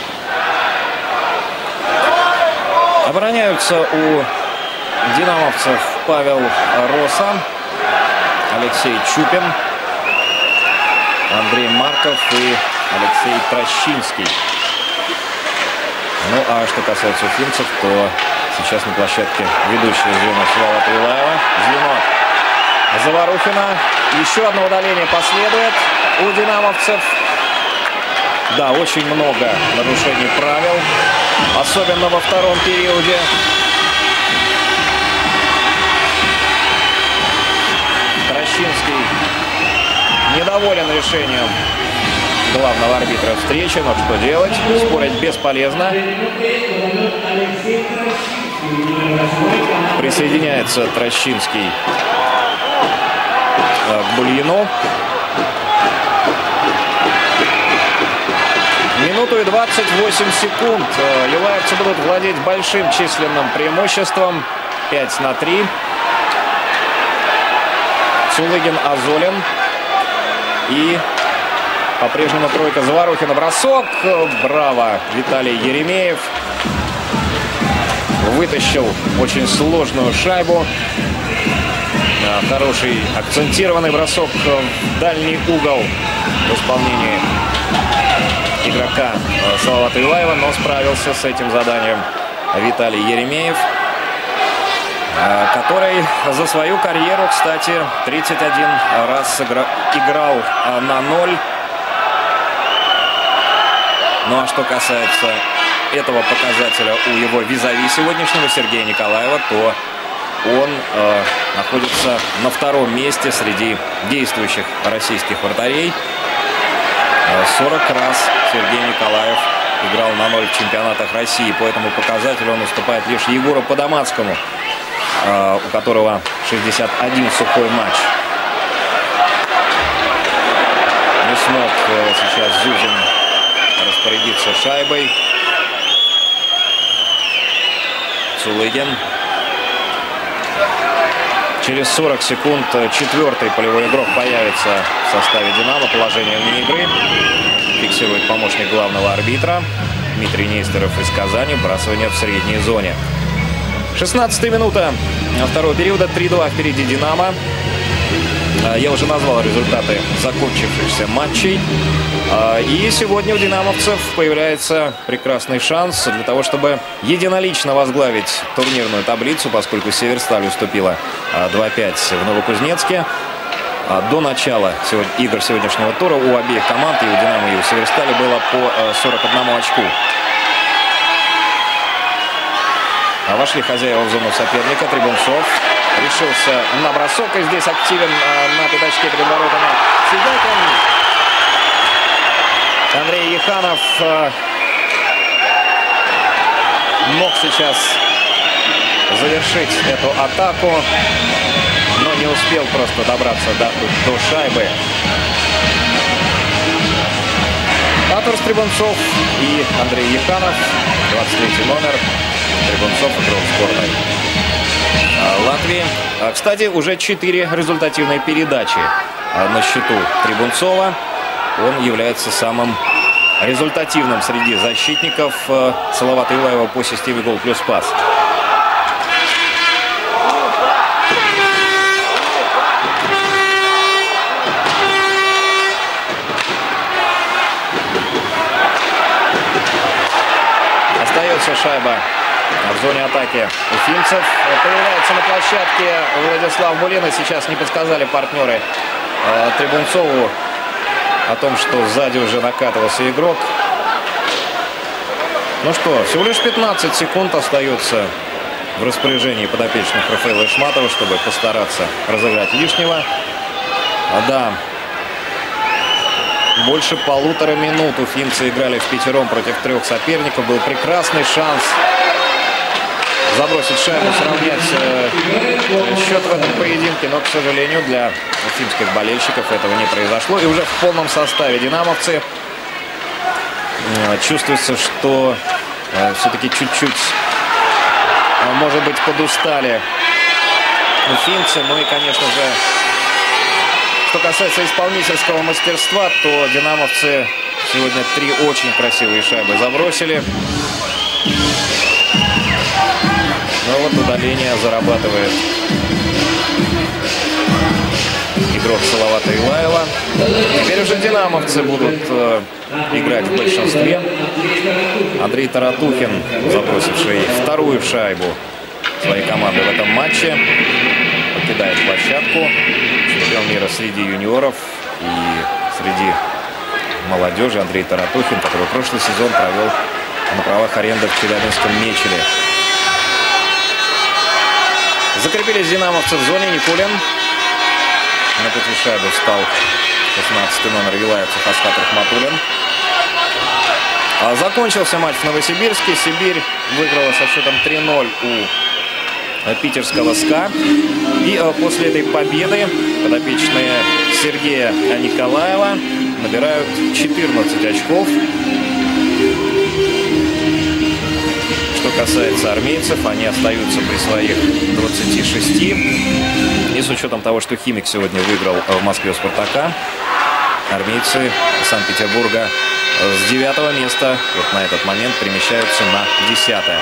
Обороняются у динамовцев Павел Роса, Алексей Чупин, Андрей Марков и Алексей Трощинский. Ну, а что касается уфимцев, то сейчас на площадке ведущее звено Салавата Юлаева. Звено Заварухина. Еще одно удаление последует у динамовцев. Да, очень много нарушений правил, особенно во втором периоде. Трощинский недоволен решением главного арбитра встречи, но что делать? Спорить бесполезно. Присоединяется Трощинский к Бульину. Минуту и двадцать восемь секунд. Юлаевцы будут владеть большим численным преимуществом. пять на три. Цулыгин, Азолин. И по-прежнему тройка Заварухина. Бросок. Браво. Виталий Еремеев вытащил очень сложную шайбу. Хороший акцентированный бросок в дальний угол в исполнении игрока Салавата Юлаева, но справился с этим заданием Виталий Еремеев, который за свою карьеру, кстати, тридцать один раз играл на ноль. Ну а что касается этого показателя у его визави сегодняшнего Сергея Николаева, то он э, находится на втором месте среди действующих российских вратарей. сорок раз Сергей Николаев играл на ноль в чемпионатах России. По этому показателю он уступает лишь Егору Подомацкому, э, у которого шестьдесят один сухой матч. Не смог э, сейчас Зюзин распорядиться шайбой. Цулыгин. Через сорок секунд четвертый полевой игрок появится в составе «Динамо». Положение вне игры фиксирует помощник главного арбитра Дмитрий Нестеров из Казани. Вбрасывание в средней зоне. шестнадцатая минута второго периода. три-два впереди «Динамо». Я уже назвал результаты закончившихся матчей. И сегодня у динамовцев появляется прекрасный шанс для того, чтобы единолично возглавить турнирную таблицу, поскольку Северсталь уступила два пять в Новокузнецке. До начала игр сегодняшнего тура у обеих команд, и у «Динамо», и у Северстали, было по сорок одному очку. А вошли хозяева в зону соперника. Трибунцов решился на бросок, и здесь активен на пятачке перед воротами Сидякин. Андрей Еханов мог сейчас завершить эту атаку, но не успел просто добраться до, до шайбы. Атурс Трибунцов и Андрей Еханов, двадцать третий номер. Трибунцов играл в сборной Латвии. Кстати, уже четыре результативные передачи на счету Трибунцова. Он является самым результативным среди защитников Салавата Юлаева по системе гол плюс пас. Остается шайба в зоне атаки уфимцев. Появляется на площадке Владислав Булин. Сейчас не подсказали партнеры Трибунцову о том, что сзади уже накатывался игрок. Ну что, всего лишь пятнадцать секунд остается в распоряжении подопечных Рафаэла Ишматова, чтобы постараться разыграть лишнего. А да, больше полутора минут уфимцы играли впятером против трех соперников. Был прекрасный шанс забросить шайбу, сравнять э, счет в этом поединке, но, к сожалению, для уфимских болельщиков этого не произошло. И уже в полном составе динамовцы э, чувствуется, что э, все-таки чуть-чуть, э, может быть, подустали уфимцы. Ну и, конечно же, что касается исполнительского мастерства, то динамовцы сегодня три очень красивые шайбы забросили. Но вот удаление зарабатывает игрок Салавата Юлаева. Теперь уже динамовцы будут э, играть в большинстве. Андрей Таратухин, забросивший вторую шайбу своей команды в этом матче, покидает площадку. Чемпион мира среди юниоров и среди молодежи Андрей Таратухин, который прошлый сезон провел на правах аренды в Челябинском Мечеле. Закрепились динамовцы в зоне. Никулин. На пути шайбы встал шестнадцатый номер Вилаевцев Асхат Рахматуллин. А закончился матч в Новосибирске. Сибирь выиграла со счетом три ноль у питерского СКА. И после этой победы подопечные Сергея Николаева набирают четырнадцать очков. Что касается армейцев, они остаются при своих двадцати шести. И с учетом того, что Химик сегодня выиграл в Москве у Спартака, армейцы Санкт-Петербурга с девятого места вот на этот момент перемещаются на десятое.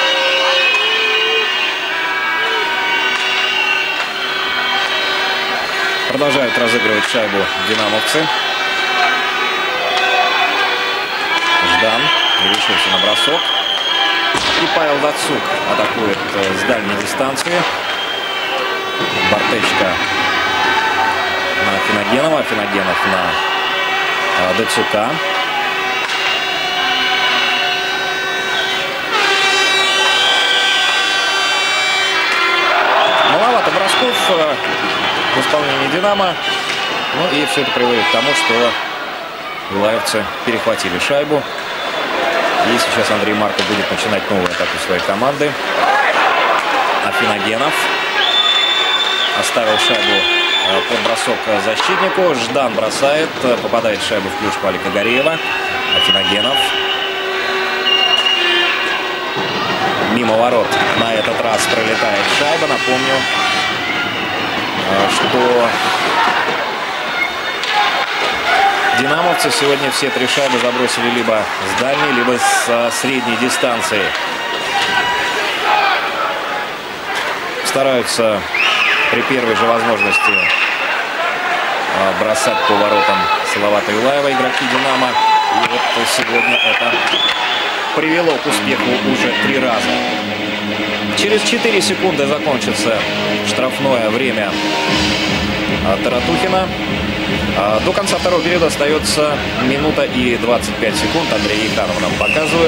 Продолжают разыгрывать шайбу динамовцы. Ждан решился на бросок. И Павел Дацук атакует с дальней дистанции. Бартечка на Финогенова. Финогенов на Дацука. Маловато бросков в исполнении «Динамо». Ну и все это приводит к тому, что вилаевцы перехватили шайбу. И сейчас Андрей Марков будет начинать новую атаку своей команды. А Финогенов оставил шайбу под бросок защитнику. Ждан бросает, попадает в шайбу в клюшку Алика Гореева. А Финогенов мимо ворот на этот раз пролетает шайба. Напомню, что динамовцы сегодня все три шайбы забросили либо с дальней, либо с средней дистанции. Стараются при первой же возможности бросать по воротам Салавата Юлаева игроки «Динамо». И вот сегодня это привело к успеху уже три раза. Через четыре секунды закончится штрафное время Таратухина. До конца второго периода остается минута и двадцать пять секунд. Андрей Еханов нам показывает.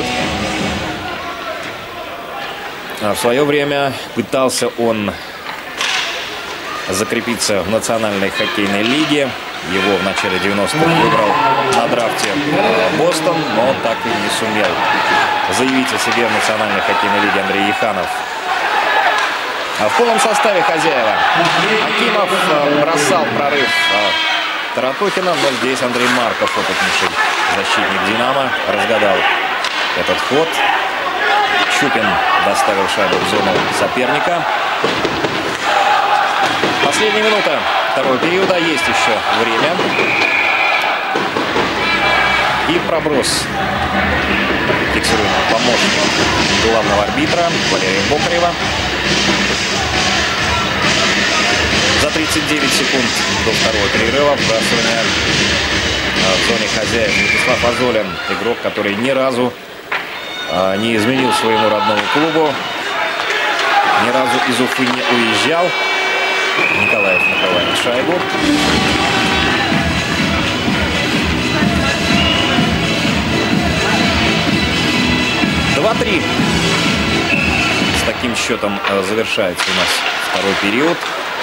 В свое время пытался он закрепиться в национальной хоккейной лиге. Его в начале девяностых выбрал на драфте Бостон, но так и не сумел заявить о себе в национальной хоккейной лиге Андрей Еханов. А в полном составе хозяева. Акимов бросал прорыв Таратухина, но здесь Андрей Марков, опытнейший защитник «Динамо», разгадал этот ход. Чупин доставил шайбу в зону соперника. Последняя минута второго периода. Есть еще время. И проброс фиксирует помощник главного арбитра Валерия Бокарева. За тридцать девять секунд до второго перерыва вбрасывание в зоне хозяев Вячеслав Азолин. Игрок, который ни разу не изменил своему родному клубу. Ни разу из Уфы не уезжал. Николаев накрывает шайбу. два-три. С таким счетом завершается у нас второй период.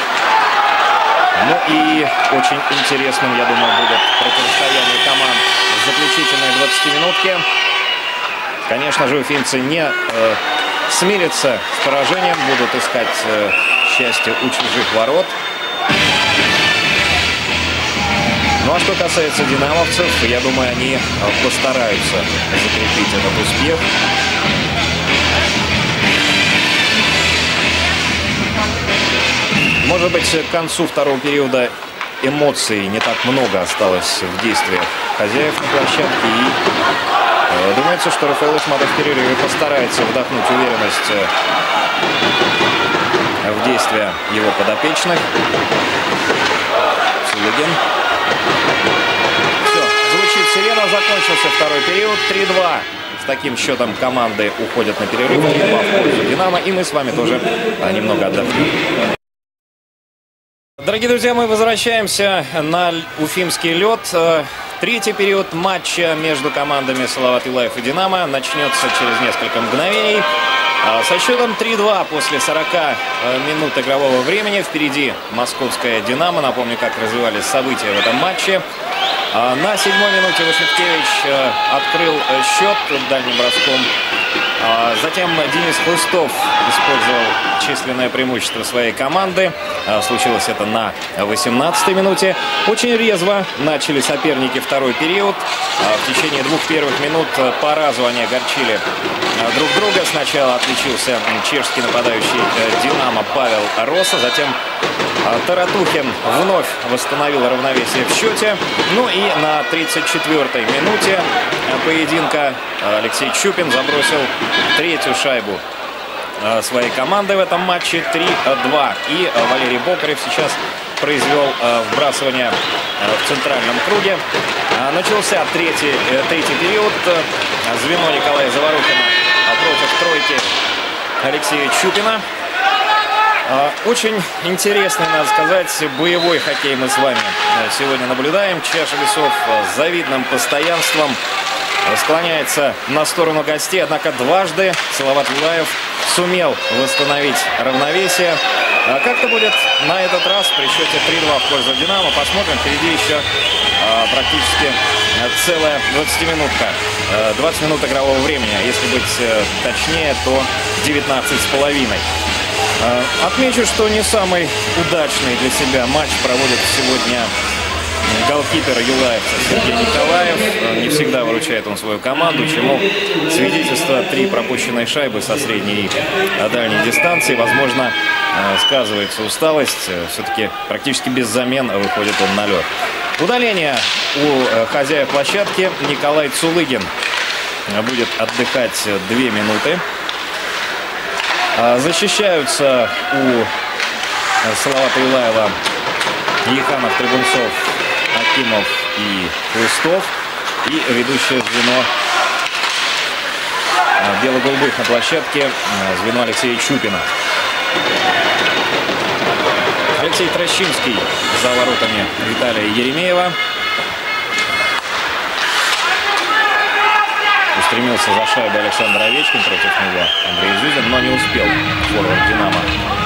Ну и очень интересным, я думаю, будет противостояние команд в заключительной двадцатиминутке. Конечно же, уфимцы не э, смирятся с поражением, будут искать э, счастье у чужих ворот. Ну а что касается динамовцев, я думаю, они постараются закрепить этот успех. Может быть, к концу второго периода эмоций не так много осталось в действиях хозяев на площадке. И э, думается, что Рафаэл Исматов в перерыве постарается вдохнуть уверенность в действия его подопечных. Сулыгин. Все, звучит сирена, закончился второй период. три-два. С таким счетом команды уходят на перерыв. три-два в пользу «Динамо». И мы с вами тоже немного отдохнем. Дорогие друзья, мы возвращаемся на уфимский лед. Третий период матча между командами Салават Юлаев и Динамо начнется через несколько мгновений. Со счетом три-два после сорока минут игрового времени. Впереди московская «Динамо». Напомню, как развивались события в этом матче. На седьмой минуте Вашиткевич открыл счет дальним броском. Затем Денис Хлыстов использовал численное преимущество своей команды. Случилось это на восемнадцатой минуте. Очень резво начали соперники второй период. В течение двух первых минут по разу они огорчили друг друга. Сначала отличился чешский нападающий «Динамо» Павел Роса. Затем Таратухин вновь восстановил равновесие в счете. Ну и на тридцать четвёртой минуте поединка Алексей Чупин забросил третью шайбу своей команды в этом матче. три-два. И Валерий Бокарев сейчас произвел вбрасывание в центральном круге. Начался третий, третий период. Звено Николая Заворухина против тройки Алексея Чупина. Очень интересный, надо сказать, боевой хоккей мы с вами сегодня наблюдаем. Чаша весов с завидным постоянством склоняется на сторону гостей. Однако дважды Салават Юлаев сумел восстановить равновесие. А как-то будет на этот раз при счете три-два в пользу «Динамо». Посмотрим. Впереди еще а, практически целая двадцатиминутка. А, двадцать минут игрового времени. Если быть а, точнее, то девятнадцать с половиной. А, отмечу, что не самый удачный для себя матч проводит сегодня голкипер юлаевца Сергей Николаев. Не всегда выручает он свою команду, чему свидетельство три пропущенные шайбы со средней и дальней дистанции. Возможно, сказывается усталость. Все-таки практически без замен выходит он на лед. Удаление у хозяев площадки. Николай Цулыгин будет отдыхать две минуты. Защищаются у Салавата Юлаева Еханов, Трибунцов, Акимов и Хлыстов. И ведущее звено бело-голубых на площадке звено Алексея Чупина. Алексей Трощинский за воротами Виталия Еремеева. Устремился за шайбой Александр Овечкин, против него Андрей Зюзин, но не успел форвард «Динамо»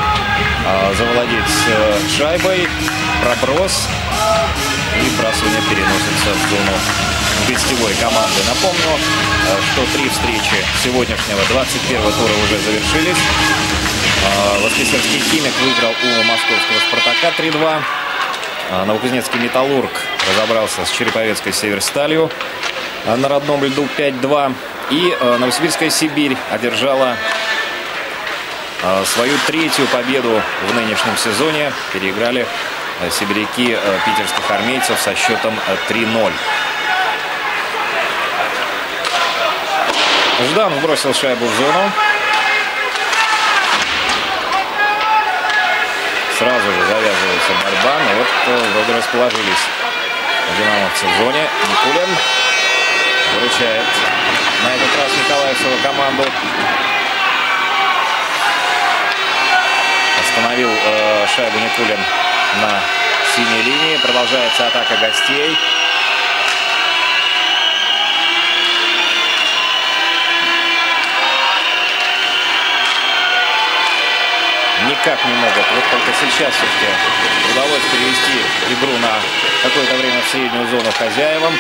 завладеть шайбой. Проброс. И вбрасывание переносится в зону гостевой команды. Напомню, что три встречи сегодняшнего двадцать первого тура уже завершились. Воскресенский «Химик» выиграл у московского «Спартака» три-два. Новокузнецкий «Металлург» разобрался с Череповецкой «Северсталью» на родном льду пять-два. И Новосибирская «Сибирь» одержала свою третью победу в нынешнем сезоне. Переиграли сибиряки питерских армейцев со счетом три-ноль. Жданов бросил шайбу в зону. Сразу же завязывается борьба. Но вот вроде расположились динамовцы в зоне. Никулин выручает на этот раз Николаевцеву команду. Остановил э, шайбу Никулин на синей линии. Продолжается атака гостей. Никак не могут. Вот только сейчас все-таки удалось перевести игру на какое-то время в среднюю зону хозяевам.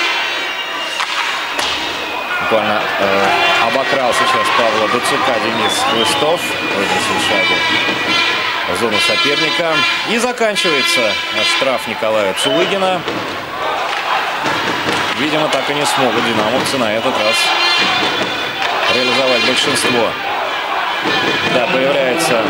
Буквально э, обокрал сейчас Павла Дацука Денис Хлыстов. Выбросил шайбу в зону соперника. И заканчивается штраф Николая Цулыгина. Видимо, так и не смогут динамовцы на этот раз реализовать большинство. Да, появляется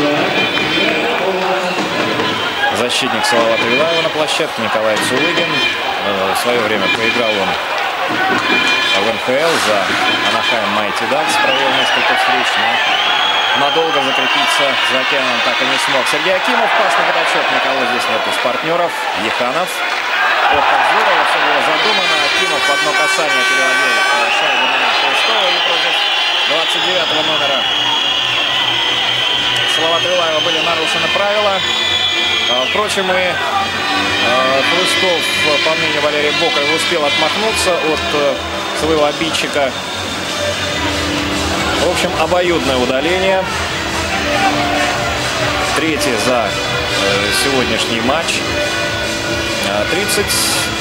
защитник Салавата Юлаева на площадке Николай Цулыгин. В свое время поиграл он в эн ха эл за Анахайм Майти Дакс. Провел несколько встреч, но надолго закрепиться за океаном так и не смог. Сергей Акимов, пасный пятачок. Никого здесь нет из партнеров. Еханов. Ох, как здорово все было задумано. Акимов в одно касание переводил шайбу на Хлыстова и против двадцать девятого номера Салавата Юлаева были нарушены правила. Впрочем, и Хлыстов, по мнению Валерия Бокаева, успел отмахнуться от своего обидчика. В общем, обоюдное удаление. Третье за сегодняшний матч. тридцать...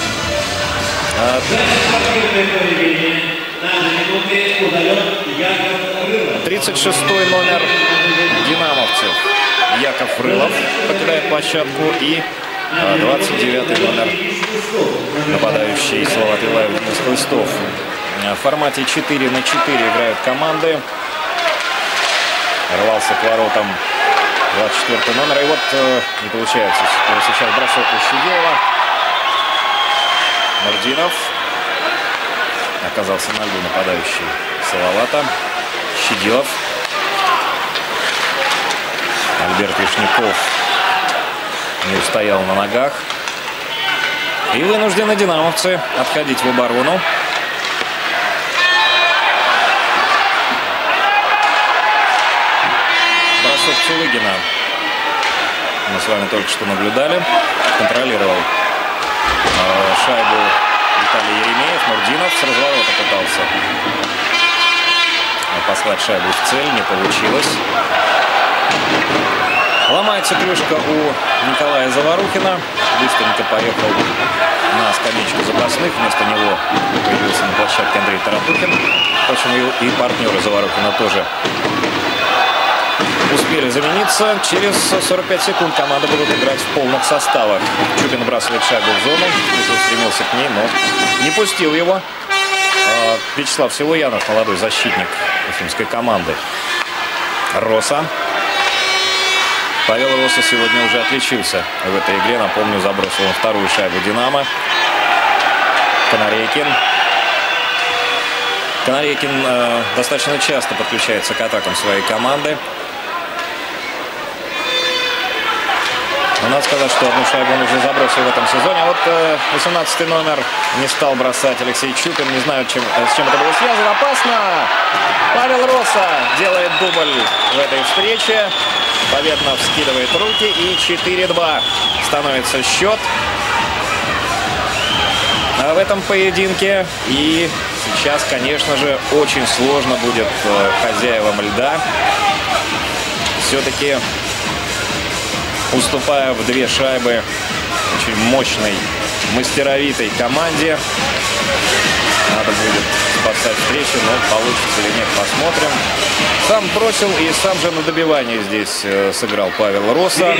тридцать шестой номер динамовцев Яков Рылов покидает площадку, и двадцать девятый номер нападающий Салават Юлаев Денис Хлыстов. В формате четыре на четыре играют команды. Рвался к воротам двадцать четвёртый номер. И вот э, не получается сейчас бросок у Щедилова. Мардинов оказался на льду нападающий Салавата. Щедилов. Альберт Вишняков не устоял на ногах. И вынуждены динамовцы отходить в оборону. Бросок Цулыгина. Мы с вами только что наблюдали. Контролировал э, шайбу Виталий Еремеев. Мурдинов с разворота пытался послать шайбу в цель. Не получилось. Ломается клюшка у Николая Заворухина. Быстренько поехал на скамеечку запасных. Вместо него появился на площадке Андрей Таратухин. Впрочем, и партнеры Заворухина тоже успели замениться. Через сорок пять секунд команды будут играть в полных составах. Чупин бросает шайбу в зону. Уже устремился к ней, но не пустил его Вячеслав Силуянов, молодой защитник уфимской команды. Роса. Павел Роса сегодня уже отличился в этой игре. Напомню, забросил он вторую шайбу «Динамо». Канарейкин. Канарейкин э, достаточно часто подключается к атакам своей команды. Но надо сказать, что одну шайбу он уже забросил в этом сезоне. А вот э, восемнадцатый номер не стал бросать Алексей Чупин. Не знаю, чем, с чем это было связано. Опасно! Павел Роса делает дубль в этой встрече. Победно вскидывает руки, и четыре-два становится счет в этом поединке. И сейчас, конечно же, очень сложно будет хозяевам льда, все-таки уступая в две шайбы очень мощной, мастеровитой команде. Надо будет спасать встречу, но получится или нет, посмотрим. Сам бросил и сам же на добивании здесь э, сыграл Павел Роса.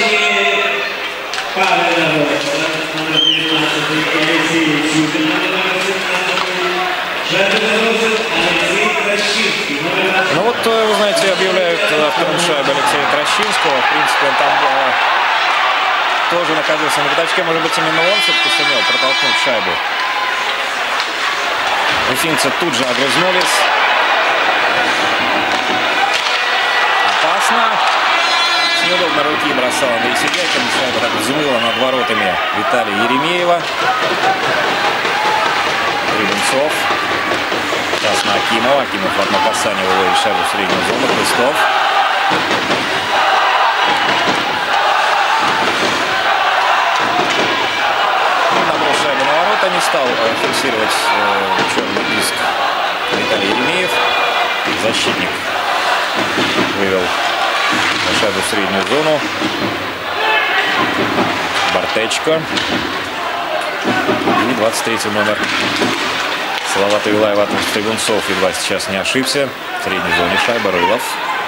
Ну вот, вы знаете, объявляют автором шайбы Алексея Трощинского. В принципе, он там э, тоже находился на пятачке. Может быть, именно он все-таки сумел протолкнуть шайбу. Уфимцы тут же огрызнулись. Опасно. С неудобной руки бросал Андрей Сидякин. Шайба так взмыла над воротами Виталия Еремеева. Рыбенцов. Сейчас на Акимова. Акимов в одно касание выводит шайбу в среднюю зону. Хлыстов. Набрал шайбу на ворота. Не стал фиксировать э, черный диск Виталий Еремеев. Защитник вывел шайбу в среднюю зону. Бартечко. И двадцать третий номер Салават Юлаев, Стригунцов едва сейчас не ошибся. В средней зоне шайба. Рылов.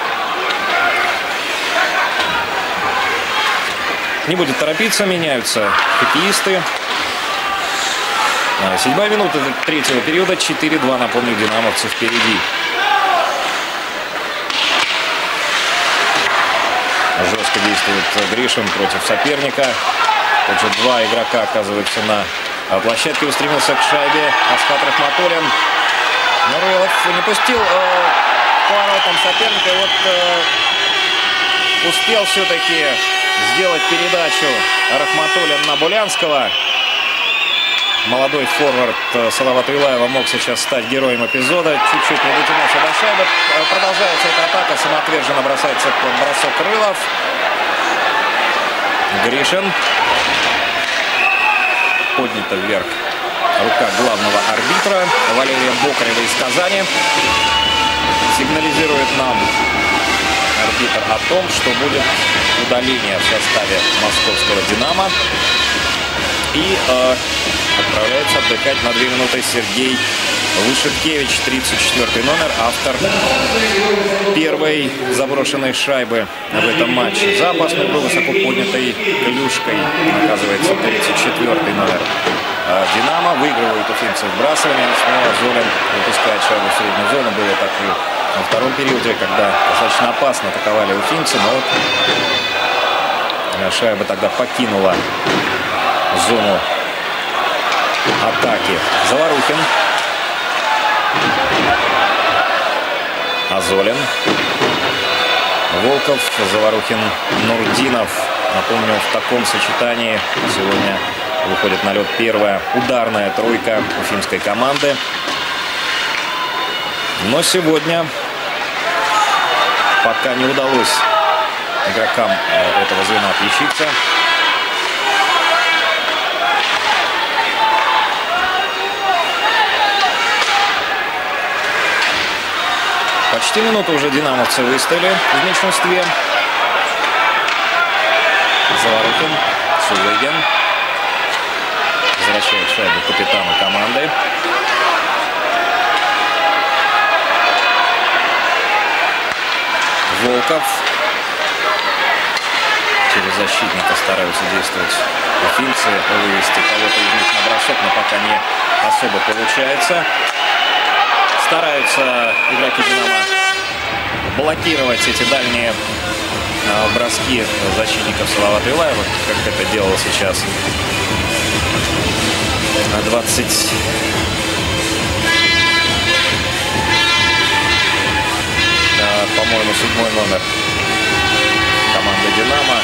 Не будет торопиться, меняются хоккеисты. Седьмая минута третьего периода. четыре-два, напомню, динамовцы впереди. Жестко действует Гришин против соперника. Тут же два игрока оказываются на площадке. Устремился к шайбе Асхат Рахматуллин. Но Рылов не пустил э, поворотом соперника. И вот э, успел все-таки сделать передачу Рахматуллин на Булянского. Молодой форвард Салавата Юлаева мог сейчас стать героем эпизода. Чуть-чуть не дотянулся до шайбы. Продолжается эта атака. Самоотверженно бросается под бросок Рылов. Гришин. поднята вверх рука главного арбитра Валерия Бокарева из Казани. Сигнализирует нам арбитр о том, что будет удаление в составе московского «Динамо». И э, отправляется отдыхать на две минуты Сергей Вышиткевич, тридцать четвёртый номер, автор первой заброшенной шайбы в этом матче. За опасную игру высоко поднятой клюшкой оказывается тридцать четвёртый номер «Динамо». Выигрывают уфимцы вбрасывание. Снова Золин выпускает шайбу в среднюю зону. Было так и во втором периоде, когда достаточно опасно атаковали уфимцы. Но вот шайба тогда покинула зону атаки. Заварухин. Азолин. Волков, Заварухин, Нурдинов. Напомню, в таком сочетании сегодня выходит на лед первая ударная тройка уфимской команды. Но сегодня пока не удалось игрокам этого звена отличиться. Почти минуту уже динамовцы выстояли в меньшинстве. Заварухин, Сулыгин возвращает шайбу капитану команды. Волков. Через защитника стараются действовать уфимцы, вывести кого-то из них на бросок, но пока не особо получается. Стараются игроки «Динамо» блокировать эти дальние а, броски защитников Салавата Юлаева, как это делал сейчас двадцать а, по-моему, седьмой номер команды «Динамо».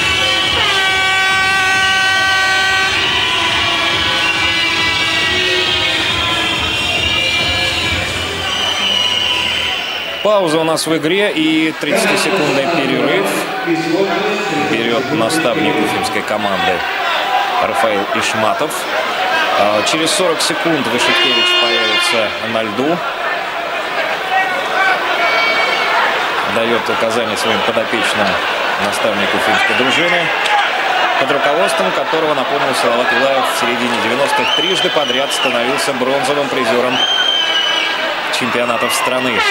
Пауза у нас в игре и тридцатисекундный перерыв. Берет наставник уфимской команды Рафаил Ишматов. Через сорок секунд Вышиткевич появится на льду. Дает указания своим подопечным наставник уфимской дружины, под руководством которого, напомню, Салават Юлаев в середине девяностых трижды подряд становился бронзовым призером чемпионатов страны.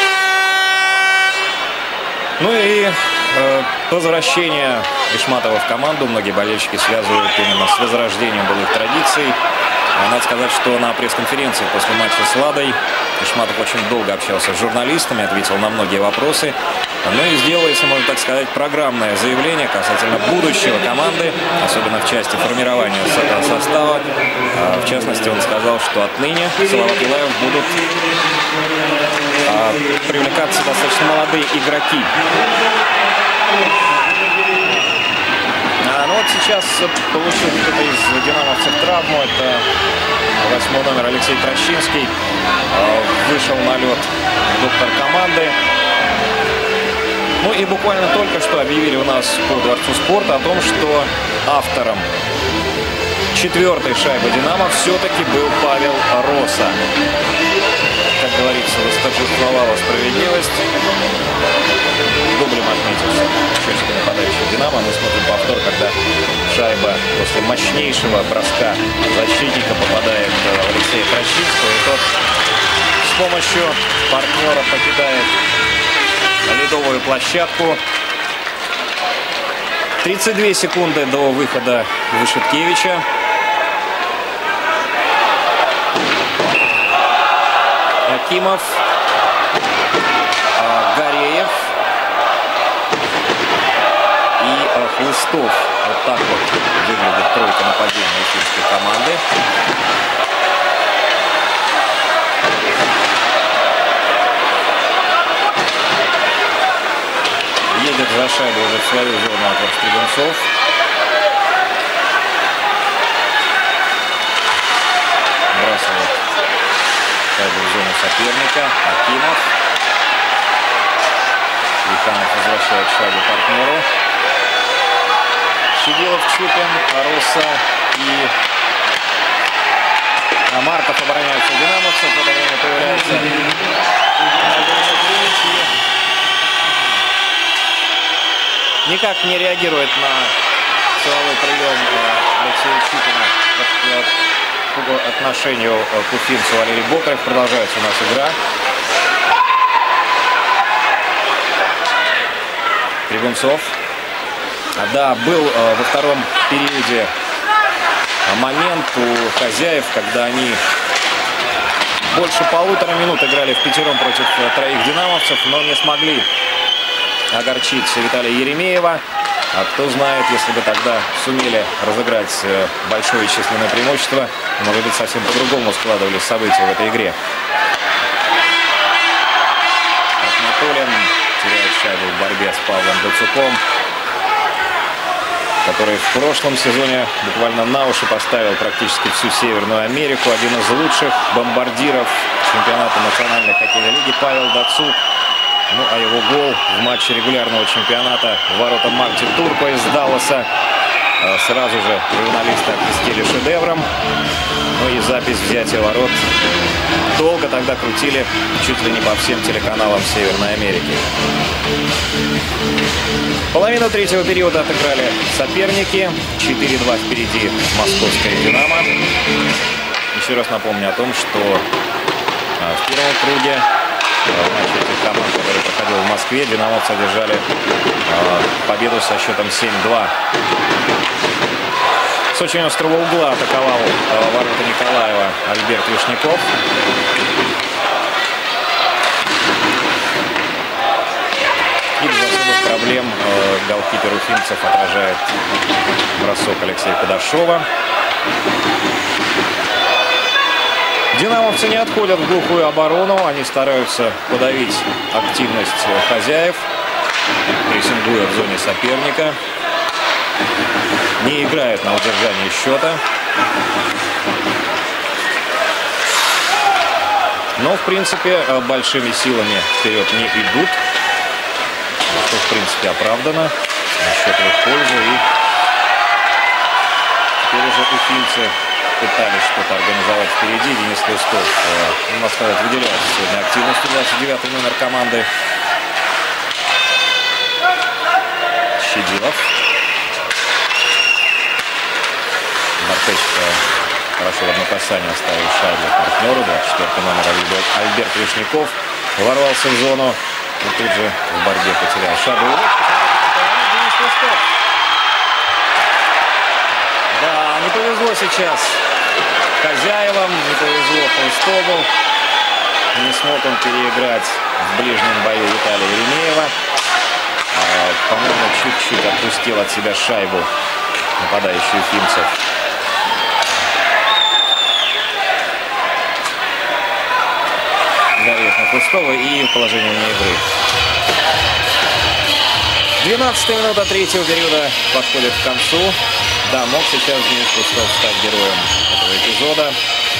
Ну и э, возвращение Ишматова в команду многие болельщики связывают именно с возрождением былых традиций. Надо сказать, что на пресс-конференции после матча с «Ладой» Ишматов очень долго общался с журналистами, ответил на многие вопросы. Ну и сделал, если можно так сказать, программное заявление касательно будущего команды, особенно в части формирования состава. В частности, он сказал, что отныне Салават Юлаев будут привлекаться достаточно молодые игроки. А, ну вот сейчас получил кто-то из динамовцев травму. Это восьмой номер Алексей Трощинский. Вышел на лед доктор команды. Ну и буквально только что объявили у нас по Дворцу спорта о том, что автором четвертой шайбы «Динамо» все-таки был Павел Роса. Как говорится, восторжествовала справедливость. Дублем отметился чешский нападающий «Динамо». Мы смотрим повтор, когда шайба после мощнейшего броска защитника попадает в Алексея Трощинского. И тот с помощью партнера покидает ледовую площадку. тридцать две секунды до выхода Вышиткевича. Акимов, Гареев и Хлыстов. Вот так вот выглядит тройка нападения уфимской команды. Едет за шайбу уже в свою зону Артур Стригунцов. Бросает шайбу в зону соперника. Акимов. Лиханов возвращает шайбу партнеру. Щегилов, Чупин, Роса и А Марков обороняется динамовцев. В это время появляется никак не реагирует на силовой прием Алексея Чупина по отношению к уфимцу Валерий Бокарев. Продолжается у нас игра. Трибунцов. Да, был во втором периоде момент у хозяев, когда они больше полутора минут играли в пятером против троих динамовцев, но не смогли огорчить Виталия Еремеева. А кто знает, если бы тогда сумели разыграть большое численное преимущество, может быть, совсем по-другому складывались события в этой игре. Ахматуллин теряет шайбу в борьбе с Павлом Дацуком, который в прошлом сезоне буквально на уши поставил практически всю Северную Америку. Один из лучших бомбардиров чемпионата национальной хоккейной лиги Павел Дацук. Ну, а его гол в матче регулярного чемпионата в ворота Марти Турко из Далласа сразу же журналисты окрестили шедевром. Ну и запись взятия ворот долго тогда крутили чуть ли не по всем телеканалам Северной Америки. Половину третьего периода отыграли соперники. четыре-два впереди московская «Динамо». Еще раз напомню о том, что в первом круге матч этих команд, который проходил в Москве, динамовцы одержали э, победу со счетом семь-два. С очень острого угла атаковал э, ворота Николаева Альберт Вишняков. И без особых проблем э, голкипер уфимцев отражает бросок Алексея Кудашова. Динамовцы не отходят в глухую оборону. Они стараются подавить активность хозяев, прессингуя в зоне соперника. Не играют на удержание счета. Но, в принципе, большими силами вперед не идут. Что, в принципе, оправдано. Счет в их пользу. И теперь уже уфимцы пытались что-то организовать впереди. Денис Лыстов, ну, надо сказать, выделяется сегодня активностью. двадцать девятый номер команды. Щедилов. Бартечко хорошо в одно касание оставил шайбу партнеру. двадцать четвёртый номер Альберт Вишняков ворвался в зону и тут же в борьбе потерял шайбу. Денис Лыстов. Да, не повезло сейчас хозяевам, не повезло Хлыстову. Не смог он переиграть в ближнем бою Виталия Еремеева. А, по-моему, чуть-чуть отпустил от себя шайбу нападающий уфимцев. Горит на Хлыстова и положение вне игры. двенадцатая минута третьего периода подходит к концу. Да, мог сейчас Денис Лыстов стать героем этого эпизода.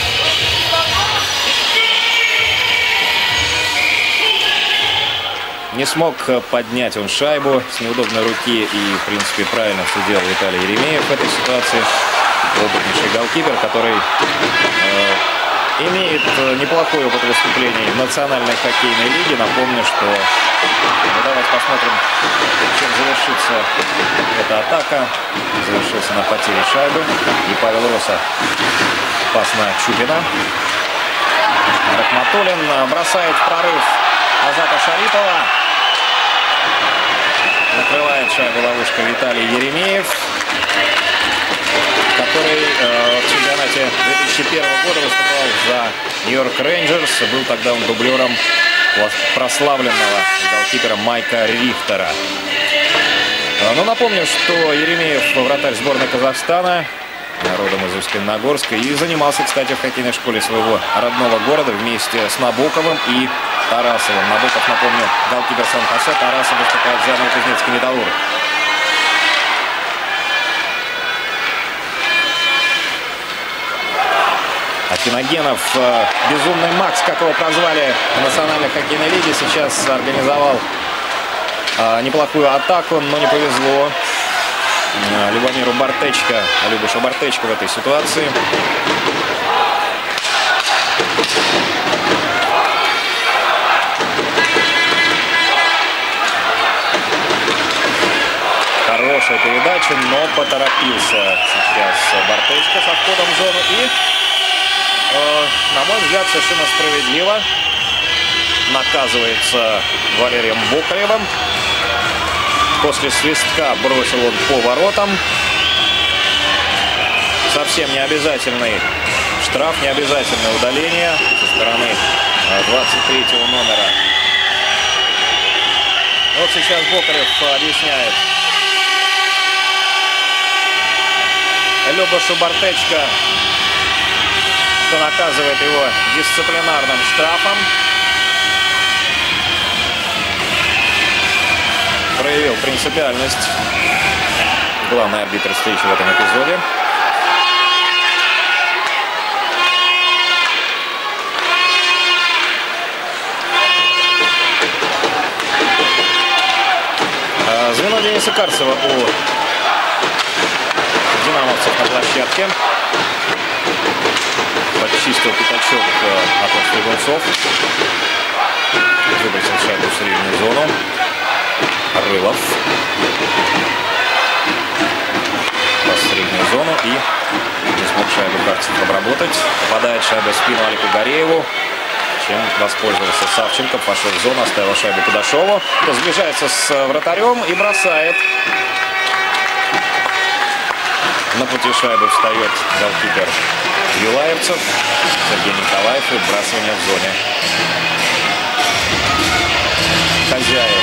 Не смог поднять он шайбу с неудобной руки. И, в принципе, правильно все делал Виталий Еремеев в этой ситуации. Опытнейший голкипер, который э, имеет неплохой опыт выступлений в национальной хоккейной лиге. Напомню, что... Ну, давайте посмотрим, чем завершится эта атака. Завершится на потере шайбы. И Павел Роса пас на Чупина. Рахматуллин бросает в прорыв Азата Шарипова. Накрывает шайбу ловушка Виталий Еремеев, который э, в чемпионате две тысячи первого года выступал за Нью-Йорк Рейнджерс. Был тогда он дублером прославленного голкипера Майка Рихтера. Но напомню, что Еремеев вратарь сборной Казахстана, родом из Усть-Каменогорска, и занимался, кстати, в хоккейной школе своего родного города вместе с Набоковым и Тарасовым. Набоков, напомню, голкипер Сан-Хосе, Тарасов выступает за Новокузнецкий Металлург. Афиногенов, безумный Макс, как его прозвали в национальной хоккейной лиге, сейчас организовал неплохую атаку, но не повезло Любомиру Бартечко, Любошу Бартечко в этой ситуации. Хорошая передача, но поторопился сейчас Бартечко со входом в зону. И, э, на мой взгляд, совершенно справедливо наказывается Валерием Бокаревым. После свистка бросил он по воротам. Совсем не обязательный штраф, не обязательное удаление со стороны двадцать третьего номера. Вот сейчас Бокарев объясняет Любашу Бартечко, что наказывает его дисциплинарным штрафом. Проявил принципиальность главный арбитр встречи в этом эпизоде. Звено Дениса Карцева у динамовцев на площадке. Подчистил пятачок Атом Стригунцов. Выбросил шайбу в среднюю зону. Рылов. В среднюю зону и не смог шайбу Карцев обработать. Попадает шайба в спину Алику Гарееву, чем воспользовался Савченко. Пошел в зону, оставил шайбу Кудашову. Сближается с вратарем и бросает. На пути шайбы встает голкипер Юлаевцев. Сергей Николаев. И вбрасывание в зоне. Хозяев.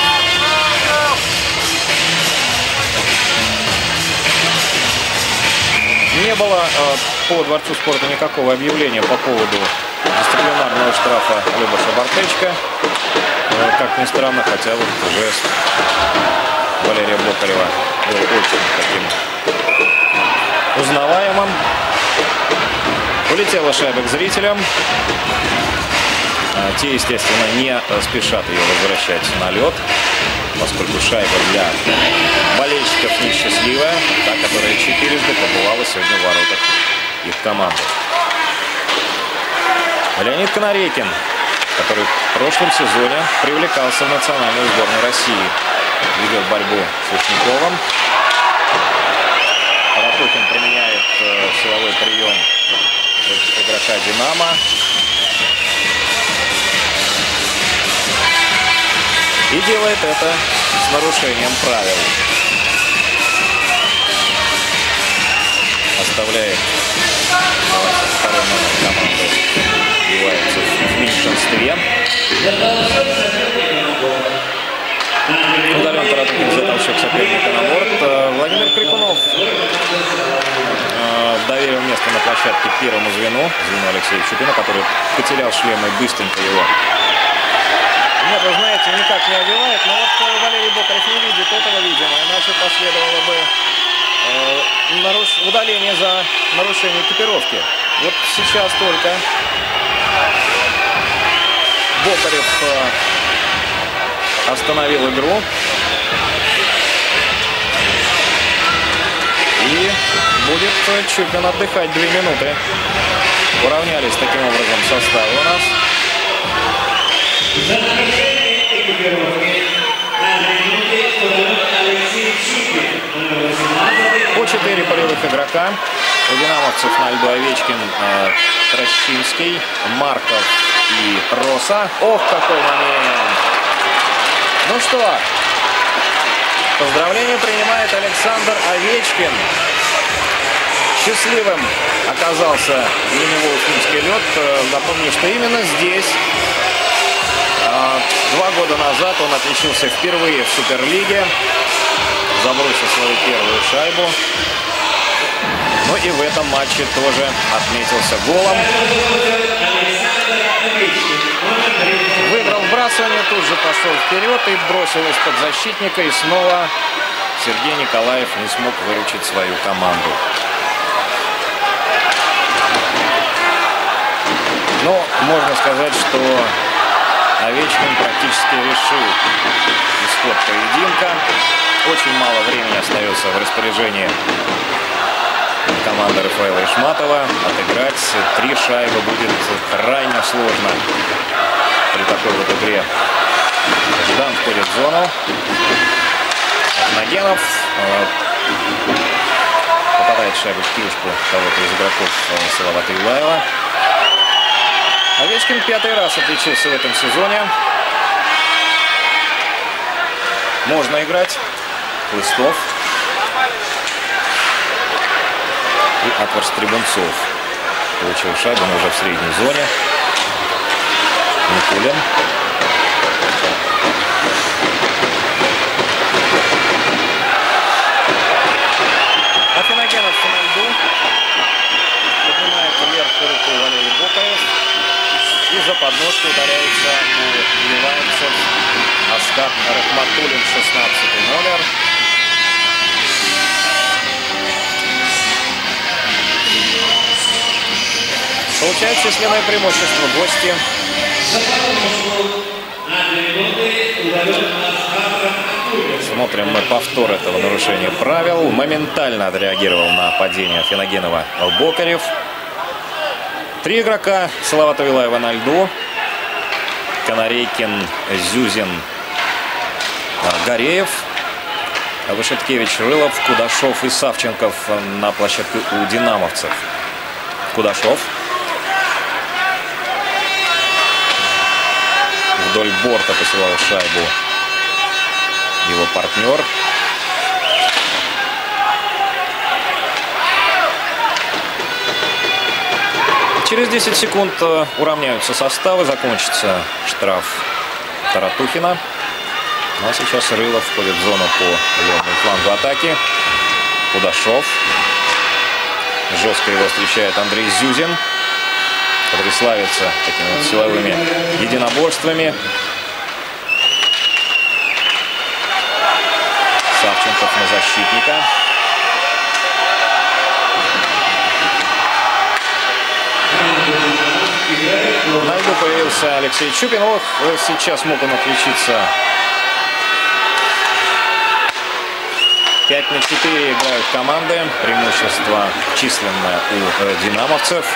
Не было э, по Дворцу спорта никакого объявления по поводу дисциплинарного штрафа Любаша Бартечко. Э, как ни странно, хотя вот жест Валерия Бокарева был очень таким узнаваемым. Улетела шайба к зрителям. Э, те, естественно, не спешат ее возвращать на лед, поскольку шайба для болельщиков несчастливая, та, которая четырежды побывала сегодня в воротах их команды. Леонид Конорейкин, который в прошлом сезоне привлекался в национальную сборную России, ведет борьбу с Вишняковым. Паратухин применяет э, силовой прием против игрока «Динамо». И делает это с нарушением правил. Оставляет второй номер команды Юлаевцев в меньшинстве. Удален Таратухин за толчок соперника на борт. Владимир Крикунов э, доверил место на площадке первому звену, звену Алексея Чупина, который потерял шлем и быстренько его. Нет, вы знаете, никак не одевает, но вот Валерий Бокарев не видит этого, видимо, иначе последовало бы э, наруш... удаление за нарушение экипировки. Вот сейчас только Бокарев э, остановил игру. И будет Чупин отдыхать две минуты. Уравнялись таким образом составы у нас. По четыре полевых игрока. У динамовцев на льду Овечкин, э, Трощинский, Марков и Роса. Ох, какой момент! Ну что, поздравления принимает Александр Овечкин. Счастливым оказался для него уфимский лед. Напомню, что именно здесь два года назад он отличился впервые в Суперлиге, забросил свою первую шайбу. Ну и в этом матче тоже отметился голом. Выиграл вбрасывание, тут же пошел вперед и бросил из-под защитника. И снова Сергей Николаев не смог выручить свою команду. Но можно сказать, что Овечкин практически решил исход поединка. Очень мало времени остается в распоряжении команда Рафаэла Ишматова. Отыграть три шайбы будет крайне сложно при такой вот игре. Ждан входит в зону. Нагенов попадает шайбу в клюшку кого-то из игроков Салавата Юлаева. Овечкин пятый раз отличился в этом сезоне. Можно играть. Хлыстов. И Атварс Трибунцов получил шайбу, но уже в средней зоне. Никулин. Афиногенов на льду. Поднимает вверх руку Валерий Бокаев. И за подножку ударяется у ливанцев Аскар Рахматуллин, шестнадцатый номер. Получает численное преимущество гости. Смотрим мы повтор этого нарушения правил. Моментально отреагировал на падение Афиногенова Бокарев. Три игрока Салавата Юлаева на льду. Канарейкин, Зюзин, Гореев, Вышеткевич, Рылов, Кудашов и Савченков на площадке у динамовцев. Кудашов. Вдоль борта посылал шайбу его партнер. Через десять секунд уравняются составы, закончится штраф Таратухина. Ну а сейчас Рылов входит в зону по левому флангу атаки. Кудашов. Жестко его встречает Андрей Зюзин, который славится такими вот силовыми единоборствами. Савченков на защитника. На льду появился Алексей Чупин. Ох, сейчас мог он отличиться. пять на четыре играют команды. Преимущество численное у э, динамовцев.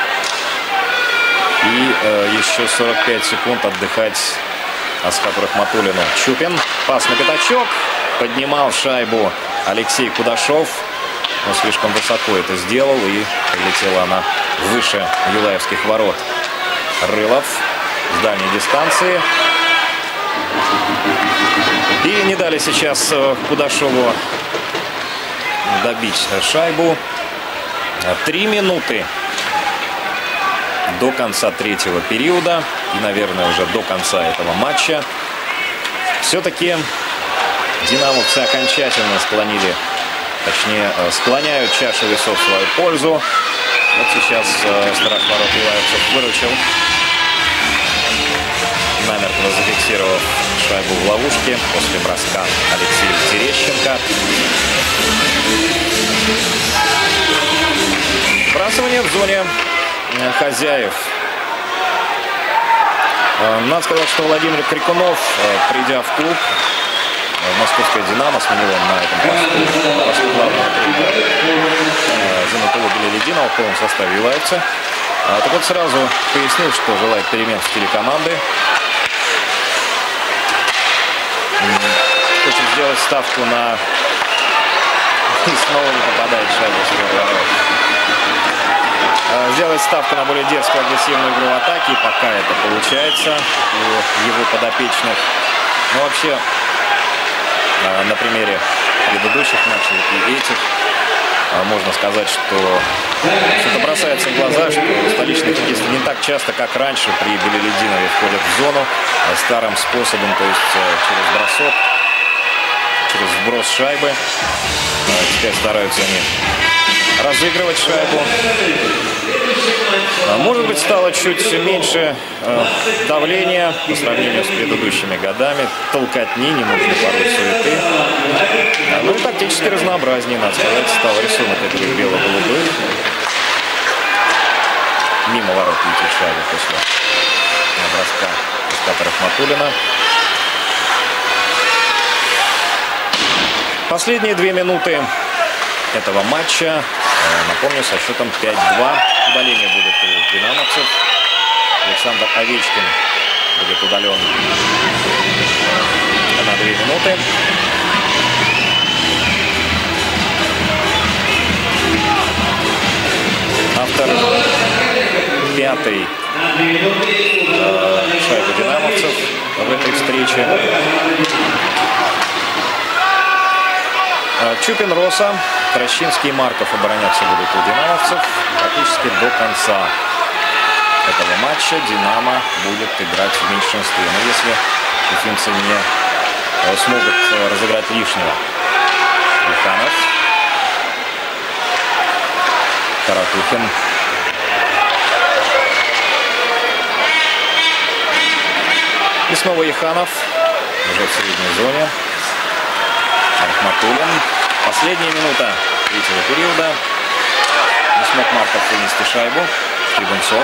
И э, еще сорок пять секунд отдыхать Аскату Рахматуллину. Чупин. Пас на пятачок. Поднимал шайбу Алексей Кудашов. Но слишком высоко это сделал. И прилетела она выше юлаевских ворот. Рылов с дальней дистанции. И не дали сейчас Кудашову добить шайбу. Три минуты до конца третьего периода. И, наверное, уже до конца этого матча. Все-таки динамовцы окончательно склонили, точнее, склоняют чашу весов в свою пользу. Вот сейчас страж ворот юлаевцев выручил, намертво зафиксировав шайбу в ловушке после броска Алексея Терещенко. Вбрасывание в зоне хозяев. Надо сказать, что Владимир Крикунов, придя в клуб, в московское «Динамо», сменил он на этом посту, посту главного тренера Зинатула Белелединова в полном составе юлаевца. Так вот, сразу пояснил, что желает перемен в стиле команды. Хочет сделать ставку на... И снова не попадает шайба в свой ворот. Сделать ставку на более дерзкую агрессивную игру в атаке. И пока это получается у его подопечных. Но вообще, на примере предыдущих матчей и этих, можно сказать, что что-то бросается в глаза, что столичные хоккеисты не так часто, как раньше, при Белелединове входят в зону старым способом, то есть через бросок, через вброс шайбы. Теперь стараются они разыгрывать шайбу. Может быть, стало чуть меньше э, давления по сравнению с предыдущими годами. Толкотни, не нужно порой суеты. Ну и тактически разнообразнее, надо сказать, стал рисунок этих бело-голубых. Мимо ворот летит шайба после броска Аската Рахматуллина. Последние две минуты этого матча. Напомню, со счетом пять-два. Удаление будет у динамовцев. Александр Овечкин будет удален на две минуты. Автор пятой э, шайбы динамовцев в этой встрече. Чупин, Роса, Трощинский и Марков обороняться будут у динамовцев практически до конца этого матча. Динамо будет играть в меньшинстве. Но если уфимцы не смогут разыграть лишнего. Еханов. Таратухин. И снова Еханов. Уже в средней зоне. Рахматуллин. Последняя минута третьего периода. Не смог Марков вынести шайбу. Трибунцов.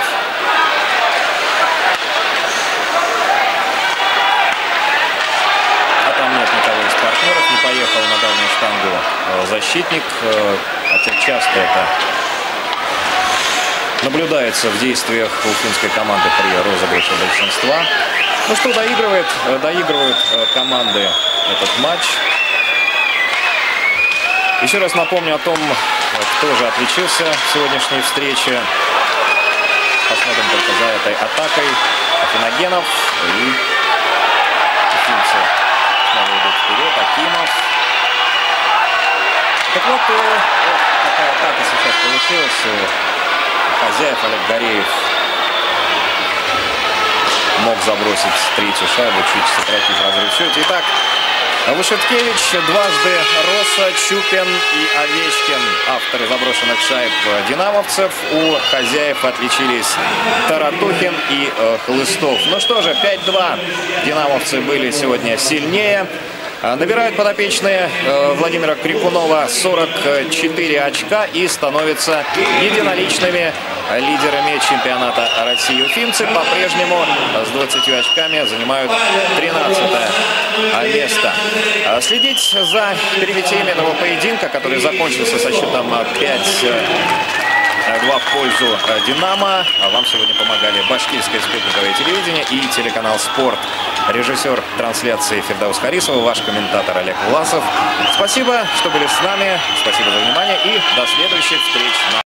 А там нет никого из партнеров. Не поехал на дальнюю штангу защитник. Хотя часто это наблюдается в действиях уфимской команды при розыгрыше большинства. Ну что, доигрывает, доигрывают команды этот матч. Еще раз напомню о том, кто же отличился в сегодняшней встрече. Посмотрим только за этой атакой. Афиногенов и уфимцы снова идут вперед. Акимов. Так вот, вот такая атака сейчас получилась у хозяев. Олег Гореев мог забросить третью шайбу, чуть сократив разрыв в счете. Итак, Вышеткевич, дважды Роса, Чупин и Овечкин. Авторы заброшенных шайб динамовцев. У хозяев отличились Таратухин и э, Хлыстов. Ну что же, пять-два. Динамовцы были сегодня сильнее. Набирают подопечные э, Владимира Крикунова сорок четыре очка и становятся единоличными лидерами чемпионата России. Уфимцы по-прежнему с двадцатью очками занимают тринадцатое место. Следить за перипетиями этого поединка, который закончился со счетом пять-два в пользу «Динамо». Вам сегодня помогали Башкирское спутниковое телевидение и телеканал «Спорт». Режиссер трансляции Фирдаус Харисова, ваш комментатор Олег Власов. Спасибо, что были с нами. Спасибо за внимание и до следующих встреч.